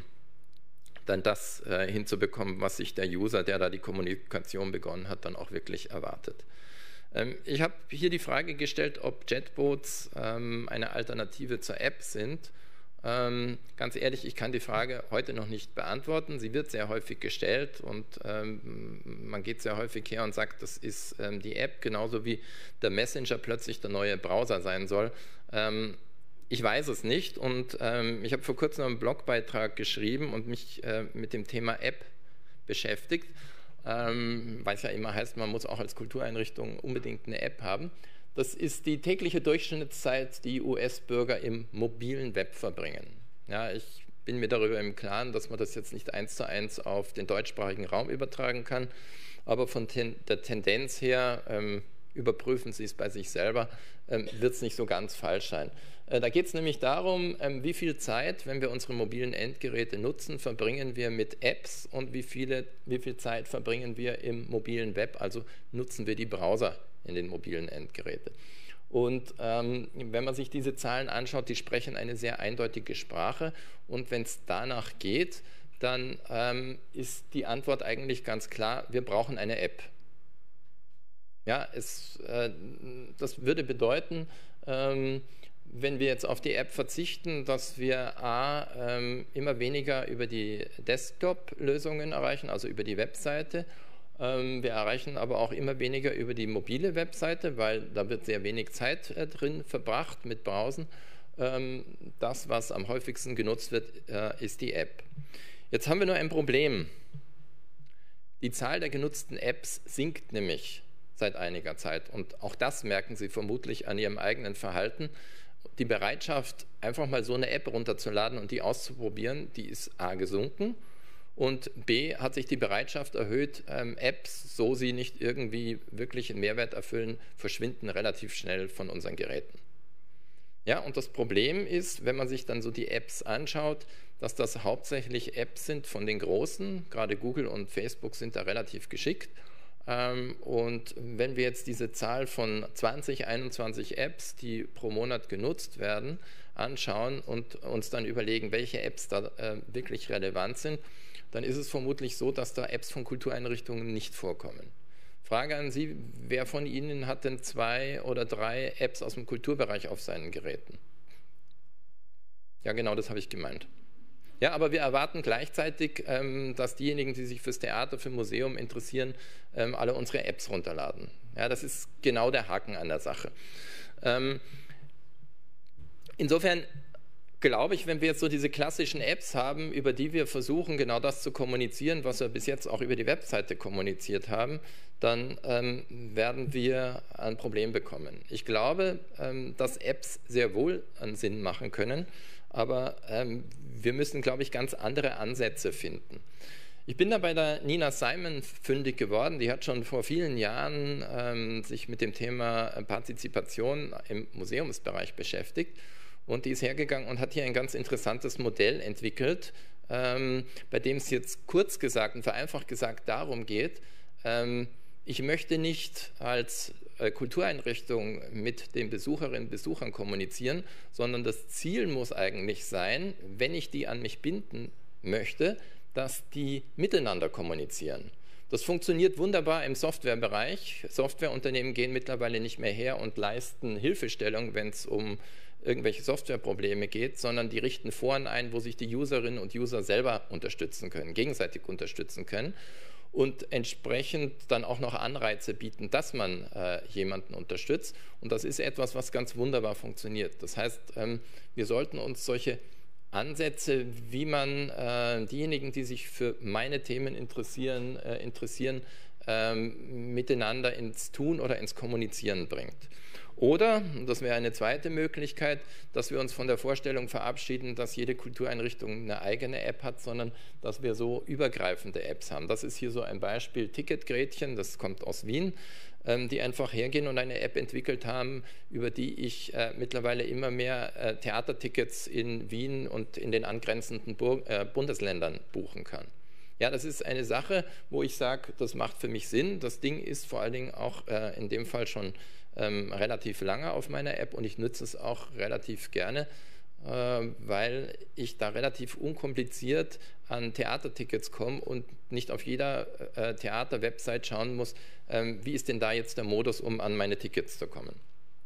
dann das äh, hinzubekommen, was sich der User, der da die Kommunikation begonnen hat, dann auch wirklich erwartet. Ähm, ich habe hier die Frage gestellt, ob Chatbots ähm, eine Alternative zur App sind. Ähm, ganz ehrlich, ich kann die Frage heute noch nicht beantworten. Sie wird sehr häufig gestellt und ähm, man geht sehr häufig her und sagt, das ist ähm, die App, genauso wie der Messenger plötzlich der neue Browser sein soll. Ähm, Ich weiß es nicht und ähm, ich habe vor kurzem einen Blogbeitrag geschrieben und mich äh, mit dem Thema App beschäftigt, ähm, weil es ja immer heißt, man muss auch als Kultureinrichtung unbedingt eine App haben. Das ist die tägliche Durchschnittszeit, die U S-Bürger im mobilen Web verbringen. Ja, ich bin mir darüber im Klaren, dass man das jetzt nicht eins zu eins auf den deutschsprachigen Raum übertragen kann, aber von ten, der Tendenz her, ähm, überprüfen Sie es bei sich selber, ähm, wird es nicht so ganz falsch sein. Äh, da geht es nämlich darum, ähm, wie viel Zeit, wenn wir unsere mobilen Endgeräte nutzen, verbringen wir mit Apps und wie, viele, wie viel Zeit verbringen wir im mobilen Web, also nutzen wir die Browser in den mobilen Endgeräten. Und ähm, wenn man sich diese Zahlen anschaut, die sprechen eine sehr eindeutige Sprache und wenn es danach geht, dann ähm, ist die Antwort eigentlich ganz klar, wir brauchen eine App. Ja, es, äh, das würde bedeuten, ähm, wenn wir jetzt auf die App verzichten, dass wir a, ähm, immer weniger über die Desktop-Lösungen erreichen, also über die Webseite. Ähm, wir erreichen aber auch immer weniger über die mobile Webseite, weil da wird sehr wenig Zeit äh, drin verbracht mit Browsen. Ähm, das, was am häufigsten genutzt wird, äh, ist die App. Jetzt haben wir nur ein Problem. Die Zahl der genutzten Apps sinkt nämlich seit einiger Zeit. Und auch das merken Sie vermutlich an Ihrem eigenen Verhalten. Die Bereitschaft, einfach mal so eine App runterzuladen und die auszuprobieren, die ist a. gesunken und b. hat sich die Bereitschaft erhöht, ähm, Apps, so sie nicht irgendwie wirklich einen Mehrwert erfüllen, verschwinden relativ schnell von unseren Geräten. Ja, und das Problem ist, wenn man sich dann so die Apps anschaut, dass das hauptsächlich Apps sind von den Großen, gerade Google und Facebook sind da relativ geschickt. Und wenn wir jetzt diese Zahl von zwanzig, einundzwanzig Apps, die pro Monat genutzt werden, anschauen und uns dann überlegen, welche Apps da äh, wirklich relevant sind, dann ist es vermutlich so, dass da Apps von Kultureinrichtungen nicht vorkommen. Frage an Sie, wer von Ihnen hat denn zwei oder drei Apps aus dem Kulturbereich auf seinen Geräten? Ja, genau, das habe ich gemeint. Ja, aber wir erwarten gleichzeitig, ähm, dass diejenigen, die sich fürs Theater, für Museum interessieren, ähm, alle unsere Apps runterladen. Ja, das ist genau der Haken an der Sache. Ähm, insofern glaube ich, wenn wir jetzt so diese klassischen Apps haben, über die wir versuchen, genau das zu kommunizieren, was wir bis jetzt auch über die Webseite kommuniziert haben, dann ähm, werden wir ein Problem bekommen. Ich glaube, ähm, dass Apps sehr wohl einen Sinn machen können, aber ähm, wir müssen, glaube ich, ganz andere Ansätze finden. Ich bin da bei der Nina Simon fündig geworden. Die hat schon vor vielen Jahren ähm, sich mit dem Thema Partizipation im Museumsbereich beschäftigt. Und die ist hergegangen und hat hier ein ganz interessantes Modell entwickelt, ähm, bei dem es jetzt kurz gesagt und vereinfacht gesagt darum geht, ähm, ich möchte nicht als äh, Kultureinrichtung mit den Besucherinnen und Besuchern kommunizieren, sondern das Ziel muss eigentlich sein, wenn ich die an mich binden möchte, dass die miteinander kommunizieren. Das funktioniert wunderbar im Softwarebereich. Softwareunternehmen gehen mittlerweile nicht mehr her und leisten Hilfestellung, wenn es um irgendwelche Softwareprobleme geht, sondern die richten Foren ein, wo sich die Userinnen und User selber unterstützen können, gegenseitig unterstützen können und entsprechend dann auch noch Anreize bieten, dass man äh, jemanden unterstützt. Und das ist etwas, was ganz wunderbar funktioniert. Das heißt, ähm, wir sollten uns solche Ansätze, wie man äh, diejenigen, die sich für meine Themen interessieren, äh, interessieren ähm, miteinander ins Tun oder ins Kommunizieren bringt. Oder, das wäre eine zweite Möglichkeit, dass wir uns von der Vorstellung verabschieden, dass jede Kultureinrichtung eine eigene App hat, sondern dass wir so übergreifende Apps haben. Das ist hier so ein Beispiel Ticketgretchen, das kommt aus Wien, ähm, die einfach hergehen und eine App entwickelt haben, über die ich äh, mittlerweile immer mehr äh, Theatertickets in Wien und in den angrenzenden Bur äh, Bundesländern buchen kann. Ja, das ist eine Sache, wo ich sage, das macht für mich Sinn. Das Ding ist vor allen Dingen auch äh, in dem Fall schon ähm, relativ lange auf meiner App und ich nutze es auch relativ gerne, äh, weil ich da relativ unkompliziert an Theatertickets komme und nicht auf jeder äh, Theater-Website schauen muss, ähm, wie ist denn da jetzt der Modus, um an meine Tickets zu kommen.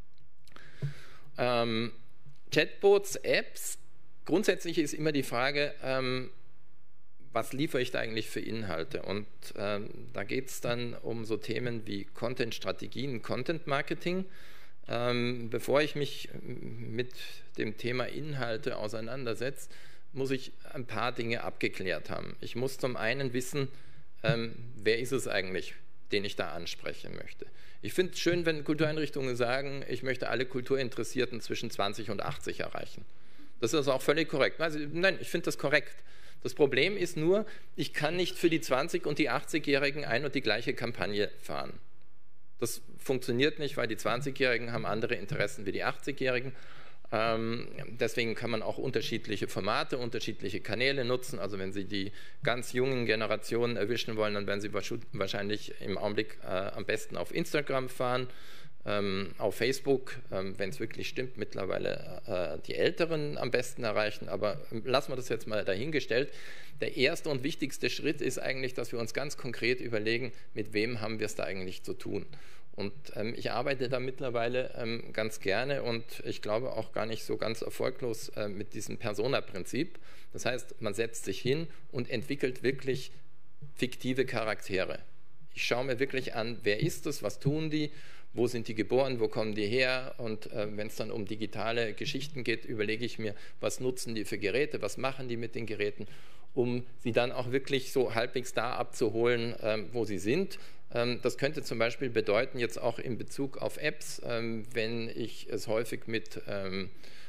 Ähm, Chatbots, Apps, grundsätzlich ist immer die Frage, ähm, was liefere ich da eigentlich für Inhalte? Und ähm, da geht es dann um so Themen wie Content-Strategien, Content-Marketing. Ähm, bevor ich mich mit dem Thema Inhalte auseinandersetze, muss ich ein paar Dinge abgeklärt haben. Ich muss zum einen wissen, ähm, wer ist es eigentlich, den ich da ansprechen möchte. Ich finde es schön, wenn Kultureinrichtungen sagen, ich möchte alle Kulturinteressierten zwischen zwanzig und achtzig erreichen. Das ist auch völlig korrekt. Also, nein, ich finde das korrekt. Das Problem ist nur, ich kann nicht für die zwanzig- und die achtzigjährigen ein und die gleiche Kampagne fahren. Das funktioniert nicht, weil die zwanzigjährigen haben andere Interessen wie die achtzigjährigen. Ähm, deswegen kann man auch unterschiedliche Formate, unterschiedliche Kanäle nutzen. Also wenn Sie die ganz jungen Generationen erwischen wollen, dann werden Sie wahrscheinlich im Augenblick äh, am besten auf Instagram fahren. ähm, auf Facebook, ähm, wenn es wirklich stimmt, mittlerweile äh, die Älteren am besten erreichen, aber ähm, lassen wir das jetzt mal dahingestellt. Der erste und wichtigste Schritt ist eigentlich, dass wir uns ganz konkret überlegen, mit wem haben wir es da eigentlich zu tun. Und ähm, ich arbeite da mittlerweile ähm, ganz gerne und ich glaube auch gar nicht so ganz erfolglos äh, mit diesem Persona-Prinzip. Das heißt, man setzt sich hin und entwickelt wirklich fiktive Charaktere. Ich schaue mir wirklich an, wer ist das, was tun die, wo sind die geboren, wo kommen die her, und äh, wenn es dann um digitale Geschichten geht, überlege ich mir, was nutzen die für Geräte, was machen die mit den Geräten, um sie dann auch wirklich so halbwegs da abzuholen, ähm, wo sie sind. Ähm, das könnte zum Beispiel bedeuten, jetzt auch in Bezug auf Apps, ähm, wenn ich es häufig mit ähm,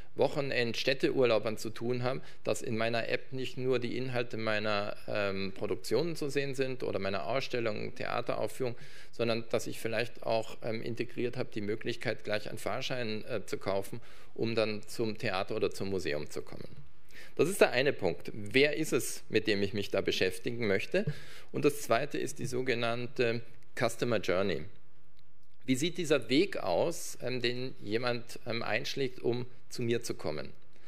Wochenend-Städteurlaubern zu tun habe, dass in meiner App nicht nur die Inhalte meiner ähm, Produktionen zu sehen sind oder meiner Ausstellungen, Theateraufführung, sondern dass ich vielleicht auch ähm, integriert habe, die Möglichkeit, gleich einen Fahrschein äh, zu kaufen, um dann zum Theater oder zum Museum zu kommen. Das ist der eine Punkt. Wer ist es, mit dem ich mich da beschäftigen möchte? Und das zweite ist die sogenannte Customer Journey. Wie sieht dieser Weg aus, ähm, den jemand ähm, einschlägt, um zu mir zu kommen?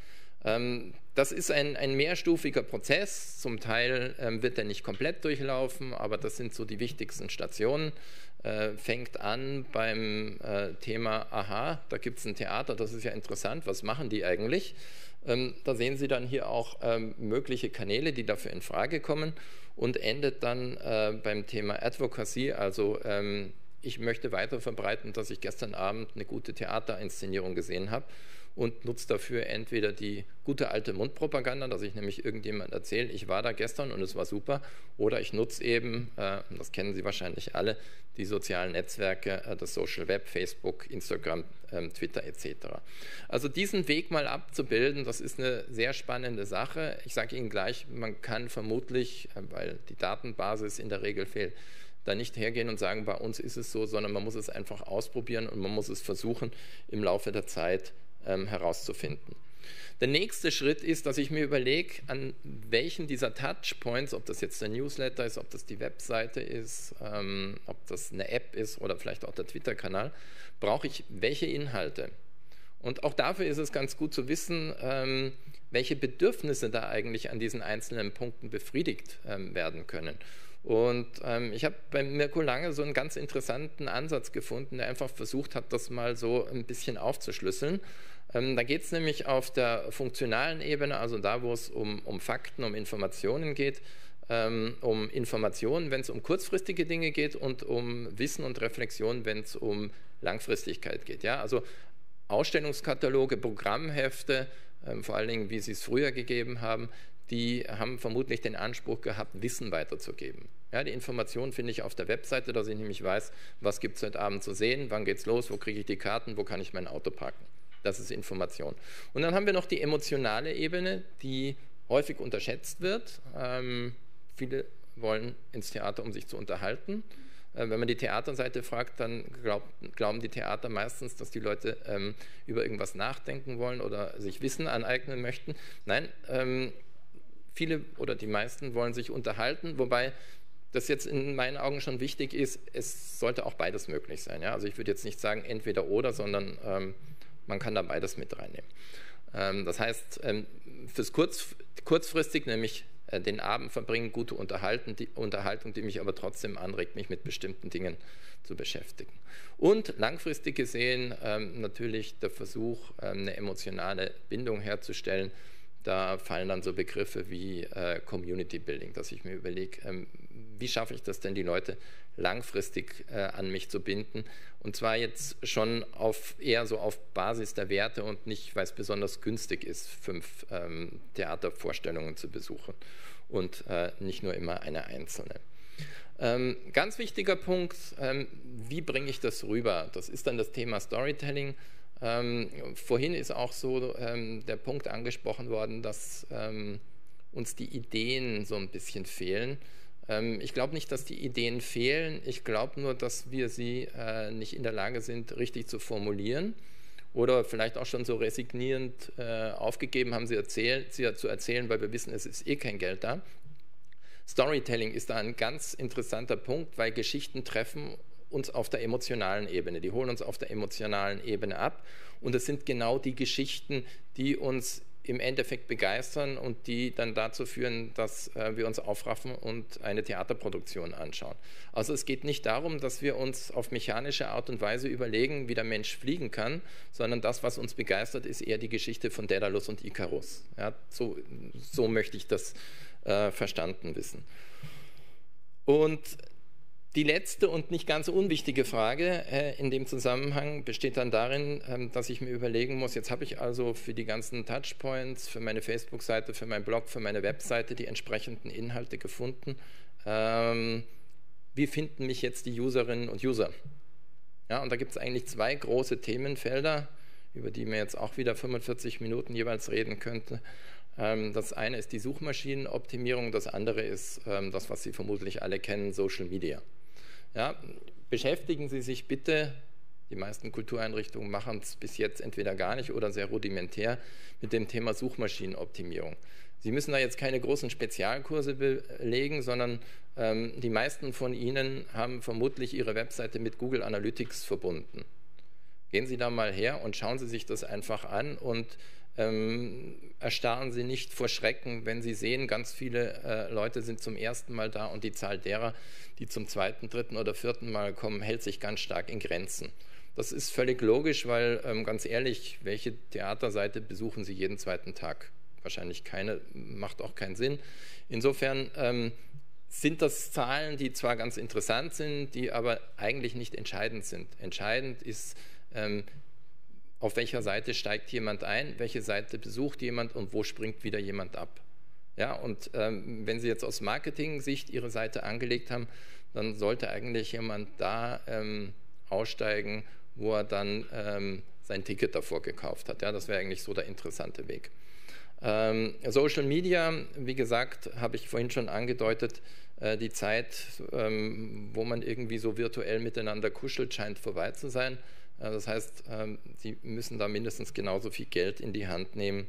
Ähm, das ist ein, ein mehrstufiger Prozess. Zum Teil ähm, wird er nicht komplett durchlaufen, aber das sind so die wichtigsten Stationen. Äh, fängt an beim äh, Thema, aha, da gibt es ein Theater, das ist ja interessant, was machen die eigentlich? Ähm, da sehen Sie dann hier auch ähm, mögliche Kanäle, die dafür in Frage kommen, und endet dann äh, beim Thema Advocacy, also ähm, ich möchte weiter verbreiten, dass ich gestern Abend eine gute Theaterinszenierung gesehen habe, und nutze dafür entweder die gute alte Mundpropaganda, dass ich nämlich irgendjemand erzähle, ich war da gestern und es war super, oder ich nutze eben, äh, das kennen Sie wahrscheinlich alle, die sozialen Netzwerke, äh, das Social Web, Facebook, Instagram, äh, Twitter et cetera. Also diesen Weg mal abzubilden, das ist eine sehr spannende Sache. Ich sage Ihnen gleich, man kann vermutlich, äh, weil die Datenbasis in der Regel fehlt, da nicht hergehen und sagen, bei uns ist es so, sondern man muss es einfach ausprobieren und man muss es versuchen, im Laufe der Zeit ähm, herauszufinden. Der nächste Schritt ist, dass ich mir überlege, an welchen dieser Touchpoints, ob das jetzt der Newsletter ist, ob das die Webseite ist, ähm, ob das eine App ist oder vielleicht auch der Twitter-Kanal, brauche ich welche Inhalte. Und auch dafür ist es ganz gut zu wissen, ähm, welche Bedürfnisse da eigentlich an diesen einzelnen Punkten befriedigt ähm, werden können. Und ähm, ich habe bei Mirko Lange so einen ganz interessanten Ansatz gefunden, der einfach versucht hat, das mal so ein bisschen aufzuschlüsseln. Ähm, da geht es nämlich auf der funktionalen Ebene, also da, wo es um, um Fakten, um Informationen geht, ähm, um Informationen, wenn es um kurzfristige Dinge geht, und um Wissen und Reflexion, wenn es um Langfristigkeit geht. Ja? Also Ausstellungskataloge, Programmhefte, ähm, vor allen Dingen, wie sie es früher gegeben haben, die haben vermutlich den Anspruch gehabt, Wissen weiterzugeben. Ja, die Informationen finde ich auf der Webseite, dass ich nämlich weiß, was gibt es heute Abend zu sehen, wann geht es los, wo kriege ich die Karten, wo kann ich mein Auto parken. Das ist Information. Und dann haben wir noch die emotionale Ebene, die häufig unterschätzt wird. Ähm, viele wollen ins Theater, um sich zu unterhalten. Äh, wenn man die Theaterseite fragt, dann glaub, glauben die Theater meistens, dass die Leute ähm, über irgendwas nachdenken wollen oder sich Wissen aneignen möchten. Nein, ähm, viele oder die meisten wollen sich unterhalten, wobei das jetzt in meinen Augen schon wichtig ist, es sollte auch beides möglich sein. Ja? Also ich würde jetzt nicht sagen entweder oder, sondern ähm, man kann da beides mit reinnehmen. Ähm, das heißt, ähm, fürs Kurz, kurzfristig, nämlich äh, den Abend verbringen, gute Unterhalten, die, Unterhaltung, die mich aber trotzdem anregt, mich mit bestimmten Dingen zu beschäftigen. Und langfristig gesehen ähm, natürlich der Versuch, ähm, eine emotionale Bindung herzustellen. Da fallen dann so Begriffe wie äh, Community Building, dass ich mir überlege, ähm, wie schaffe ich das denn, die Leute langfristig äh, an mich zu binden, und zwar jetzt schon auf, eher so auf Basis der Werte und nicht, weil es besonders günstig ist, fünf ähm, Theatervorstellungen zu besuchen und äh, nicht nur immer eine einzelne. Ähm, ganz wichtiger Punkt, ähm, wie bringe ich das rüber? Das ist dann das Thema Storytelling. Ähm, vorhin ist auch so ähm, der Punkt angesprochen worden, dass ähm, uns die Ideen so ein bisschen fehlen. Ähm, ich glaube nicht, dass die Ideen fehlen, ich glaube nur, dass wir sie äh, nicht in der Lage sind, richtig zu formulieren oder vielleicht auch schon so resignierend äh, aufgegeben haben, sie, erzählt, sie zu erzählen, weil wir wissen, es ist eh kein Geld da. Storytelling ist da ein ganz interessanter Punkt, weil Geschichten treffen uns auf der emotionalen Ebene. Die holen uns auf der emotionalen Ebene ab. Und das sind genau die Geschichten, die uns im Endeffekt begeistern und die dann dazu führen, dass äh, wir uns aufraffen und eine Theaterproduktion anschauen. Also es geht nicht darum, dass wir uns auf mechanische Art und Weise überlegen, wie der Mensch fliegen kann, sondern das, was uns begeistert, ist eher die Geschichte von Daedalus und Ikarus. Ja, so, so möchte ich das äh, verstanden wissen. Und die letzte und nicht ganz so unwichtige Frage äh, in dem Zusammenhang besteht dann darin, ähm, dass ich mir überlegen muss, jetzt habe ich also für die ganzen Touchpoints, für meine Facebook-Seite, für meinen Blog, für meine Webseite die entsprechenden Inhalte gefunden. Ähm, wie finden mich jetzt die Userinnen und User? Ja, und da gibt es eigentlich zwei große Themenfelder, über die man jetzt auch wieder fünfundvierzig Minuten jeweils reden könnte. Ähm, das eine ist die Suchmaschinenoptimierung, das andere ist ähm, das, was Sie vermutlich alle kennen, Social Media. Ja, beschäftigen Sie sich bitte, die meisten Kultureinrichtungen machen es bis jetzt entweder gar nicht oder sehr rudimentär, mit dem Thema Suchmaschinenoptimierung. Sie müssen da jetzt keine großen Spezialkurse belegen, sondern ähm, die meisten von Ihnen haben vermutlich Ihre Webseite mit Google Analytics verbunden. Gehen Sie da mal her und schauen Sie sich das einfach an und Ähm, erstarren Sie nicht vor Schrecken, wenn Sie sehen, ganz viele äh, Leute sind zum ersten Mal da und die Zahl derer, die zum zweiten, dritten oder vierten Mal kommen, hält sich ganz stark in Grenzen. Das ist völlig logisch, weil ähm, ganz ehrlich, welche Theaterseite besuchen Sie jeden zweiten Tag? Wahrscheinlich keine, macht auch keinen Sinn. Insofern ähm, sind das Zahlen, die zwar ganz interessant sind, die aber eigentlich nicht entscheidend sind. Entscheidend ist, ähm, auf welcher Seite steigt jemand ein, welche Seite besucht jemand und wo springt wieder jemand ab. Ja, und ähm, wenn Sie jetzt aus Marketing-Sicht Ihre Seite angelegt haben, dann sollte eigentlich jemand da ähm, aussteigen, wo er dann ähm, sein Ticket davor gekauft hat. Ja, das wäre eigentlich so der interessante Weg. Ähm, Social Media, wie gesagt, habe ich vorhin schon angedeutet, äh, die Zeit, ähm, wo man irgendwie so virtuell miteinander kuschelt, scheint vorbei zu sein. Das heißt, Sie müssen da mindestens genauso viel Geld in die Hand nehmen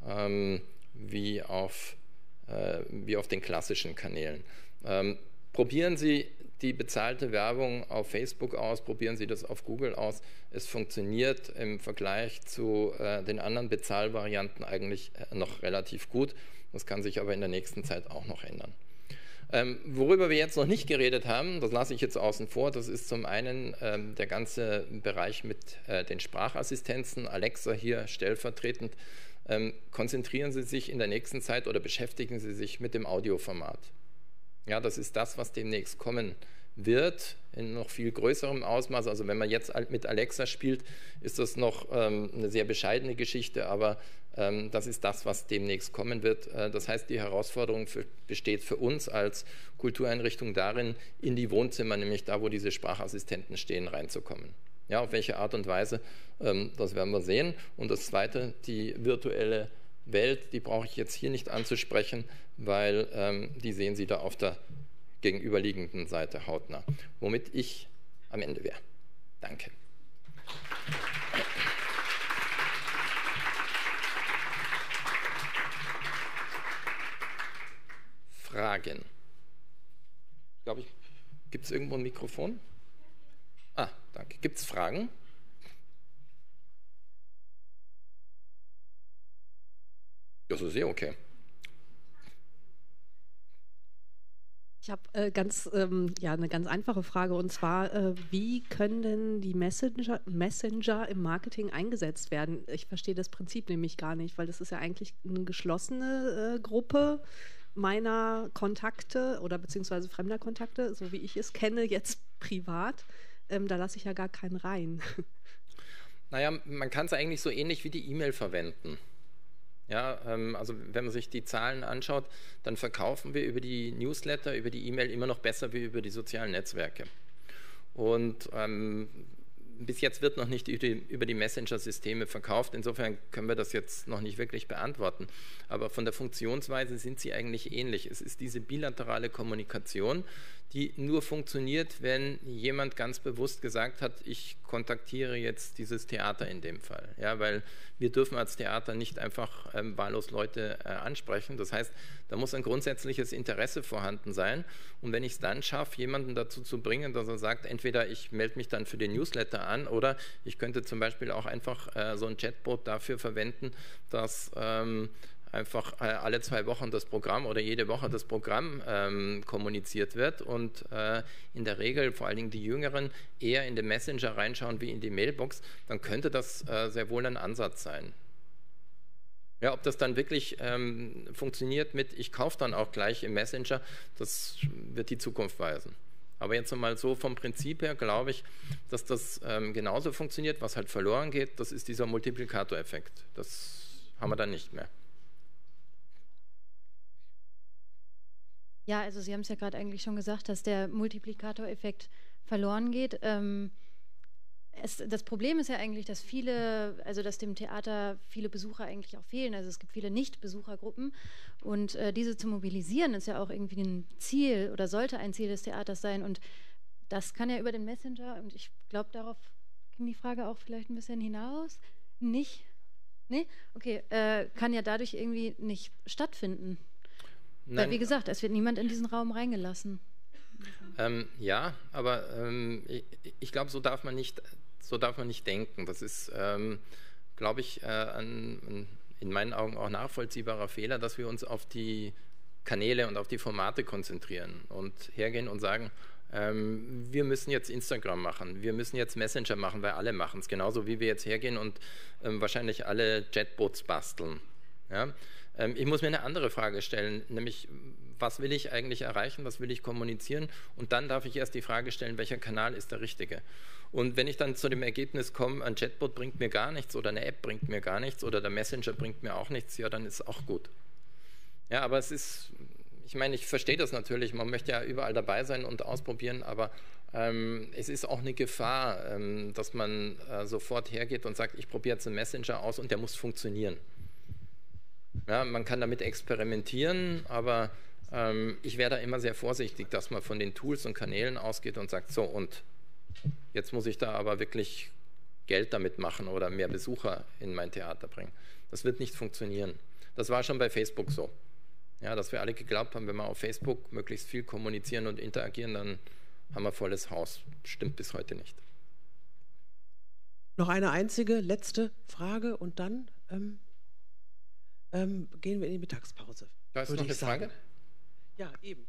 wie auf, wie auf den klassischen Kanälen. Probieren Sie die bezahlte Werbung auf Facebook aus, probieren Sie das auf Google aus. Es funktioniert im Vergleich zu den anderen Bezahlvarianten eigentlich noch relativ gut. Das kann sich aber in der nächsten Zeit auch noch ändern. Ähm, worüber wir jetzt noch nicht geredet haben, das lasse ich jetzt außen vor, das ist zum einen ähm, der ganze Bereich mit äh, den Sprachassistenzen, Alexa hier stellvertretend. Ähm, konzentrieren Sie sich in der nächsten Zeit oder beschäftigen Sie sich mit dem Audioformat. Ja, das ist das, was demnächst kommen wird, in noch viel größerem Ausmaß. Also wenn man jetzt mit Alexa spielt, ist das noch ähm, eine sehr bescheidene Geschichte, aber ähm, das ist das, was demnächst kommen wird. Äh, das heißt, die Herausforderung für, besteht für uns als Kultureinrichtung darin, in die Wohnzimmer, nämlich da, wo diese Sprachassistenten stehen, reinzukommen. Ja, auf welche Art und Weise, ähm, das werden wir sehen. Und das Zweite, die virtuelle Welt, die brauche ich jetzt hier nicht anzusprechen, weil ähm, die sehen Sie da auf der gegenüberliegenden Seite hautnah, womit ich am Ende wäre. Danke. Fragen? Glaube ich, gibt es irgendwo ein Mikrofon? Ah, danke. Gibt es Fragen? Das ist sehr okay. Ich habe äh, ganz, ähm, ja, eine ganz einfache Frage, und zwar, äh, wie können denn die Messenger, Messenger im Marketing eingesetzt werden? Ich verstehe das Prinzip nämlich gar nicht, weil das ist ja eigentlich eine geschlossene äh, Gruppe meiner Kontakte oder beziehungsweise fremder Kontakte, so wie ich es kenne, jetzt privat. Ähm, da lasse ich ja gar keinen rein. Naja, man kann es eigentlich so ähnlich wie die E-Mail verwenden. Ja, ähm, also wenn man sich die Zahlen anschaut, dann verkaufen wir über die Newsletter, über die E-Mail immer noch besser wie über die sozialen Netzwerke. Und ähm, bis jetzt wird noch nicht über die Messenger-Systeme verkauft, insofern können wir das jetzt noch nicht wirklich beantworten. Aber von der Funktionsweise sind sie eigentlich ähnlich. Es ist diese bilaterale Kommunikation, die nur funktioniert, wenn jemand ganz bewusst gesagt hat, ich kontaktiere jetzt dieses Theater in dem Fall. Ja, weil wir dürfen als Theater nicht einfach ähm, wahllos Leute äh, ansprechen. Das heißt, da muss ein grundsätzliches Interesse vorhanden sein. Und wenn ich es dann schaffe, jemanden dazu zu bringen, dass er sagt, entweder ich melde mich dann für den Newsletter an oder ich könnte zum Beispiel auch einfach äh, so ein Chatbot dafür verwenden, dass ähm, einfach äh, alle zwei Wochen das Programm oder jede Woche das Programm ähm, kommuniziert wird und äh, in der Regel, vor allen Dingen die Jüngeren, eher in den Messenger reinschauen wie in die Mailbox, dann könnte das äh, sehr wohl ein Ansatz sein. Ja, ob das dann wirklich ähm, funktioniert mit, ich kaufe dann auch gleich im Messenger, das wird die Zukunft weisen. Aber jetzt mal so vom Prinzip her glaube ich, dass das ähm, genauso funktioniert. Was halt verloren geht, das ist dieser Multiplikatoreffekt. Das haben wir dann nicht mehr. Ja, also Sie haben es ja gerade eigentlich schon gesagt, dass der Multiplikatoreffekt verloren geht. Ähm, es, das Problem ist ja eigentlich, dass viele, also dass dem Theater viele Besucher eigentlich auch fehlen. Also es gibt viele Nicht-Besuchergruppen und äh, diese zu mobilisieren ist ja auch irgendwie ein Ziel oder sollte ein Ziel des Theaters sein und das kann ja über den Messenger und ich glaube, darauf ging die Frage auch vielleicht ein bisschen hinaus. Nicht? Nee? Okay, äh, kann ja dadurch irgendwie nicht stattfinden. Nein. Weil, wie gesagt, es wird niemand in diesen Raum reingelassen. Ähm, ja, aber ähm, ich, ich glaube, so darf man nicht, so darf man nicht denken. Das ist, ähm, glaube ich, äh, ein, ein in meinen Augen auch nachvollziehbarer Fehler, dass wir uns auf die Kanäle und auf die Formate konzentrieren und hergehen und sagen, ähm, wir müssen jetzt Instagram machen, wir müssen jetzt Messenger machen, weil alle machen es. Genauso wie wir jetzt hergehen und ähm, wahrscheinlich alle Chatbots basteln. Ja? Ich muss mir eine andere Frage stellen, nämlich was will ich eigentlich erreichen, was will ich kommunizieren und dann darf ich erst die Frage stellen, welcher Kanal ist der richtige. Und wenn ich dann zu dem Ergebnis komme, ein Chatbot bringt mir gar nichts oder eine App bringt mir gar nichts oder der Messenger bringt mir auch nichts, ja, dann ist es auch gut. Ja, aber es ist, ich meine, ich verstehe das natürlich, man möchte ja überall dabei sein und ausprobieren, aber ähm, es ist auch eine Gefahr, ähm, dass man äh, sofort hergeht und sagt, ich probiere jetzt einen Messenger aus und der muss funktionieren. Ja, man kann damit experimentieren, aber ähm, ich wäre da immer sehr vorsichtig, dass man von den Tools und Kanälen ausgeht und sagt, so und jetzt muss ich da aber wirklich Geld damit machen oder mehr Besucher in mein Theater bringen. Das wird nicht funktionieren. Das war schon bei Facebook so. Ja, dass wir alle geglaubt haben, wenn wir auf Facebook möglichst viel kommunizieren und interagieren, dann haben wir volles Haus. Stimmt bis heute nicht. Noch eine einzige letzte Frage und dann ähm Ähm, gehen wir in die Mittagspause. Da ist noch eine Frage? Ja, eben.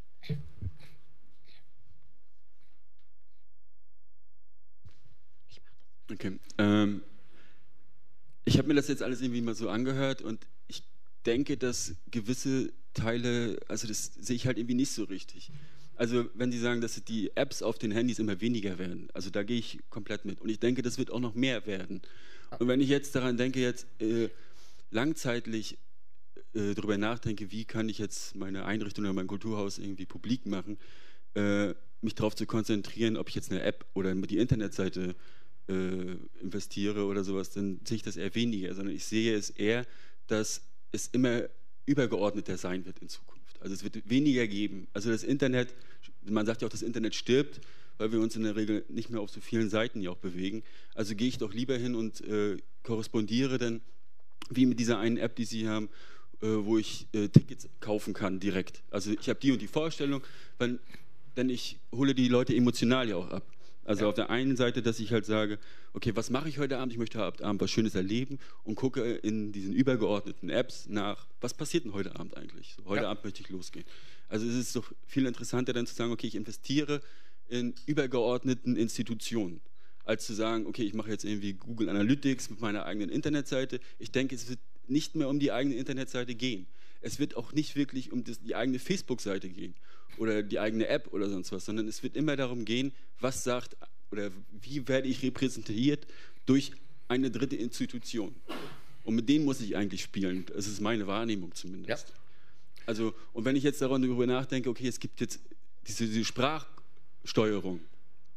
Okay. Ähm, ich habe mir das jetzt alles irgendwie mal so angehört und ich denke, dass gewisse Teile, also das sehe ich halt irgendwie nicht so richtig. Also wenn Sie sagen, dass die Apps auf den Handys immer weniger werden, also da gehe ich komplett mit. Und ich denke, das wird auch noch mehr werden. Und wenn ich jetzt daran denke, jetzt äh, langzeitlich äh, darüber nachdenke, wie kann ich jetzt meine Einrichtung oder mein Kulturhaus irgendwie publik machen, äh, mich darauf zu konzentrieren, ob ich jetzt eine App oder die Internetseite äh, investiere oder sowas, dann sehe ich das eher weniger, sondern ich sehe es eher, dass es immer übergeordneter sein wird in Zukunft. Also es wird weniger geben. Also das Internet, man sagt ja auch, das Internet stirbt, weil wir uns in der Regel nicht mehr auf so vielen Seiten ja auch bewegen. Also gehe ich doch lieber hin und äh, korrespondiere dann, wie mit dieser einen App, die Sie haben, äh, wo ich äh, Tickets kaufen kann direkt. Also ich habe die und die Vorstellung, weil, denn ich hole die Leute emotional ja auch ab. Also ja. Auf der einen Seite, dass ich halt sage, okay, was mache ich heute Abend? Ich möchte heute Abend was Schönes erleben und gucke in diesen übergeordneten Apps nach, was passiert denn heute Abend eigentlich? So, heute ja. Abend möchte ich losgehen. Also es ist doch viel interessanter dann zu sagen, okay, ich investiere in übergeordneten Institutionen, als zu sagen, okay, ich mache jetzt irgendwie Google Analytics mit meiner eigenen Internetseite. Ich denke, es wird nicht mehr um die eigene Internetseite gehen. Es wird auch nicht wirklich um das, die eigene Facebook-Seite gehen oder die eigene App oder sonst was, sondern es wird immer darum gehen, was sagt oder wie werde ich repräsentiert durch eine dritte Institution. Und mit denen muss ich eigentlich spielen. Das ist meine Wahrnehmung zumindest. Ja. Also, und wenn ich jetzt darüber nachdenke, okay, es gibt jetzt diese, diese Sprachsteuerung,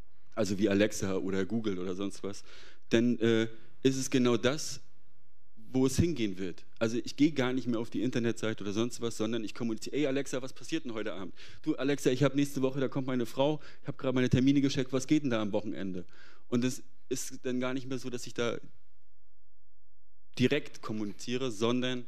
also wie Alexa oder Google oder sonst was, dann äh, ist es genau das, wo es hingehen wird. Also ich gehe gar nicht mehr auf die Internetseite oder sonst was, sondern ich kommuniziere, ey Alexa, was passiert denn heute Abend? Du Alexa, ich habe nächste Woche, da kommt meine Frau, ich habe gerade meine Termine gecheckt, was geht denn da am Wochenende? Und es ist dann gar nicht mehr so, dass ich da direkt kommuniziere, sondern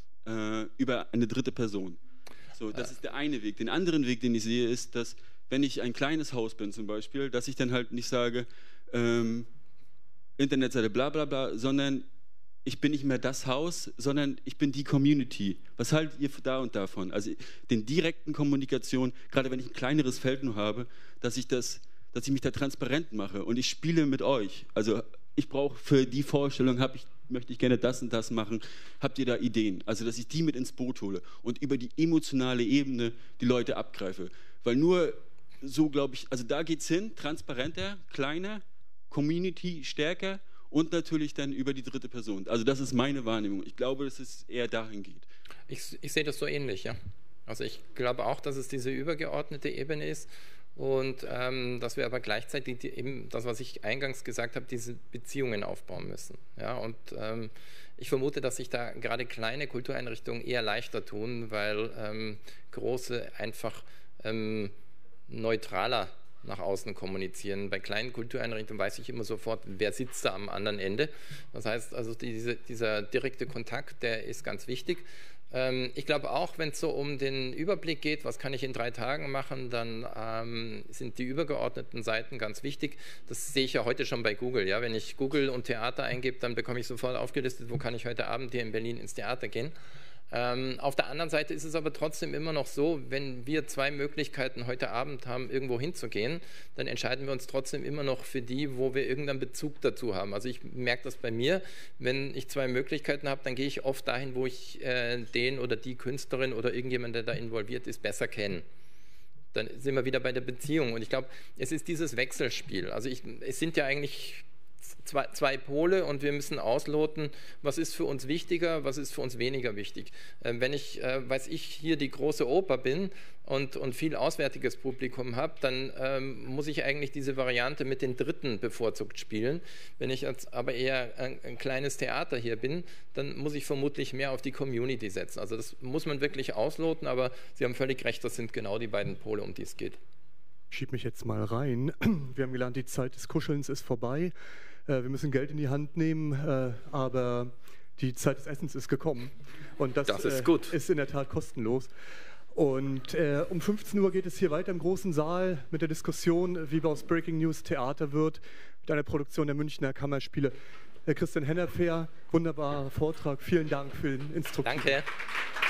äh, über eine dritte Person. So, das ist der eine Weg. Den anderen Weg, den ich sehe, ist, dass wenn ich ein kleines Haus bin zum Beispiel, dass ich dann halt nicht sage, ähm, Internetseite bla bla bla, sondern ich bin nicht mehr das Haus, sondern ich bin die Community. Was haltet ihr da und davon? Also den direkten Kommunikation, gerade wenn ich ein kleineres Feld nur habe, dass ich, das, dass ich mich da transparent mache und ich spiele mit euch. Also ich brauche für die Vorstellung, hab ich, möchte ich gerne das und das machen. Habt ihr da Ideen? Also dass ich die mit ins Boot hole und über die emotionale Ebene die Leute abgreife. Weil nur so, glaube ich, also da geht es hin, transparenter, kleiner, Community stärker und natürlich dann über die dritte Person. Also das ist meine Wahrnehmung. Ich glaube, dass es eher dahin geht. Ich, ich sehe das so ähnlich, ja. Also ich glaube auch, dass es diese übergeordnete Ebene ist und ähm, dass wir aber gleichzeitig die, eben das, was ich eingangs gesagt habe, diese Beziehungen aufbauen müssen. Ja, und ähm, ich vermute, dass sich da gerade kleine Kultureinrichtungen eher leichter tun, weil ähm, große einfach ähm, neutraler nach außen kommunizieren. Bei kleinen Kultureinrichtungen weiß ich immer sofort, wer sitzt da am anderen Ende. Das heißt also, diese, dieser direkte Kontakt, der ist ganz wichtig. Ähm, ich glaube auch, wenn es so um den Überblick geht, was kann ich in drei Tagen machen, dann ähm, sind die übergeordneten Seiten ganz wichtig. Das sehe ich ja heute schon bei Google. Ja? Wenn ich Google und Theater eingebe, dann bekomme ich sofort aufgelistet, wo kann ich heute Abend hier in Berlin ins Theater gehen. Ähm, auf der anderen Seite ist es aber trotzdem immer noch so, wenn wir zwei Möglichkeiten heute Abend haben, irgendwo hinzugehen, dann entscheiden wir uns trotzdem immer noch für die, wo wir irgendeinen Bezug dazu haben. Also ich merke das bei mir, wenn ich zwei Möglichkeiten habe, dann gehe ich oft dahin, wo ich äh, den oder die Künstlerin oder irgendjemand, der da involviert ist, besser kenne. Dann sind wir wieder bei der Beziehung und ich glaube, es ist dieses Wechselspiel. Also ich, es sind ja eigentlich Zwei, zwei Pole und wir müssen ausloten, was ist für uns wichtiger, was ist für uns weniger wichtig. Ähm, wenn ich, äh, weiß ich, hier die große Oper bin und, und viel auswärtiges Publikum habe, dann ähm, muss ich eigentlich diese Variante mit den Dritten bevorzugt spielen. Wenn ich jetzt aber eher ein, ein kleines Theater hier bin, dann muss ich vermutlich mehr auf die Community setzen. Also das muss man wirklich ausloten, aber Sie haben völlig recht, das sind genau die beiden Pole, um die es geht. Ich schiebe mich jetzt mal rein. Wir haben gelernt, die Zeit des Kuschelns ist vorbei. Wir müssen Geld in die Hand nehmen, aber die Zeit des Essens ist gekommen. Und das, das ist, gut. ist in der Tat kostenlos. Und äh, um fünfzehn Uhr geht es hier weiter im großen Saal mit der Diskussion, wie aus Breaking News Theater wird, mit einer Produktion der Münchner Kammerspiele. Herr Christian Hennerfer, wunderbarer Vortrag. Vielen Dank für den Instruktiv. Danke.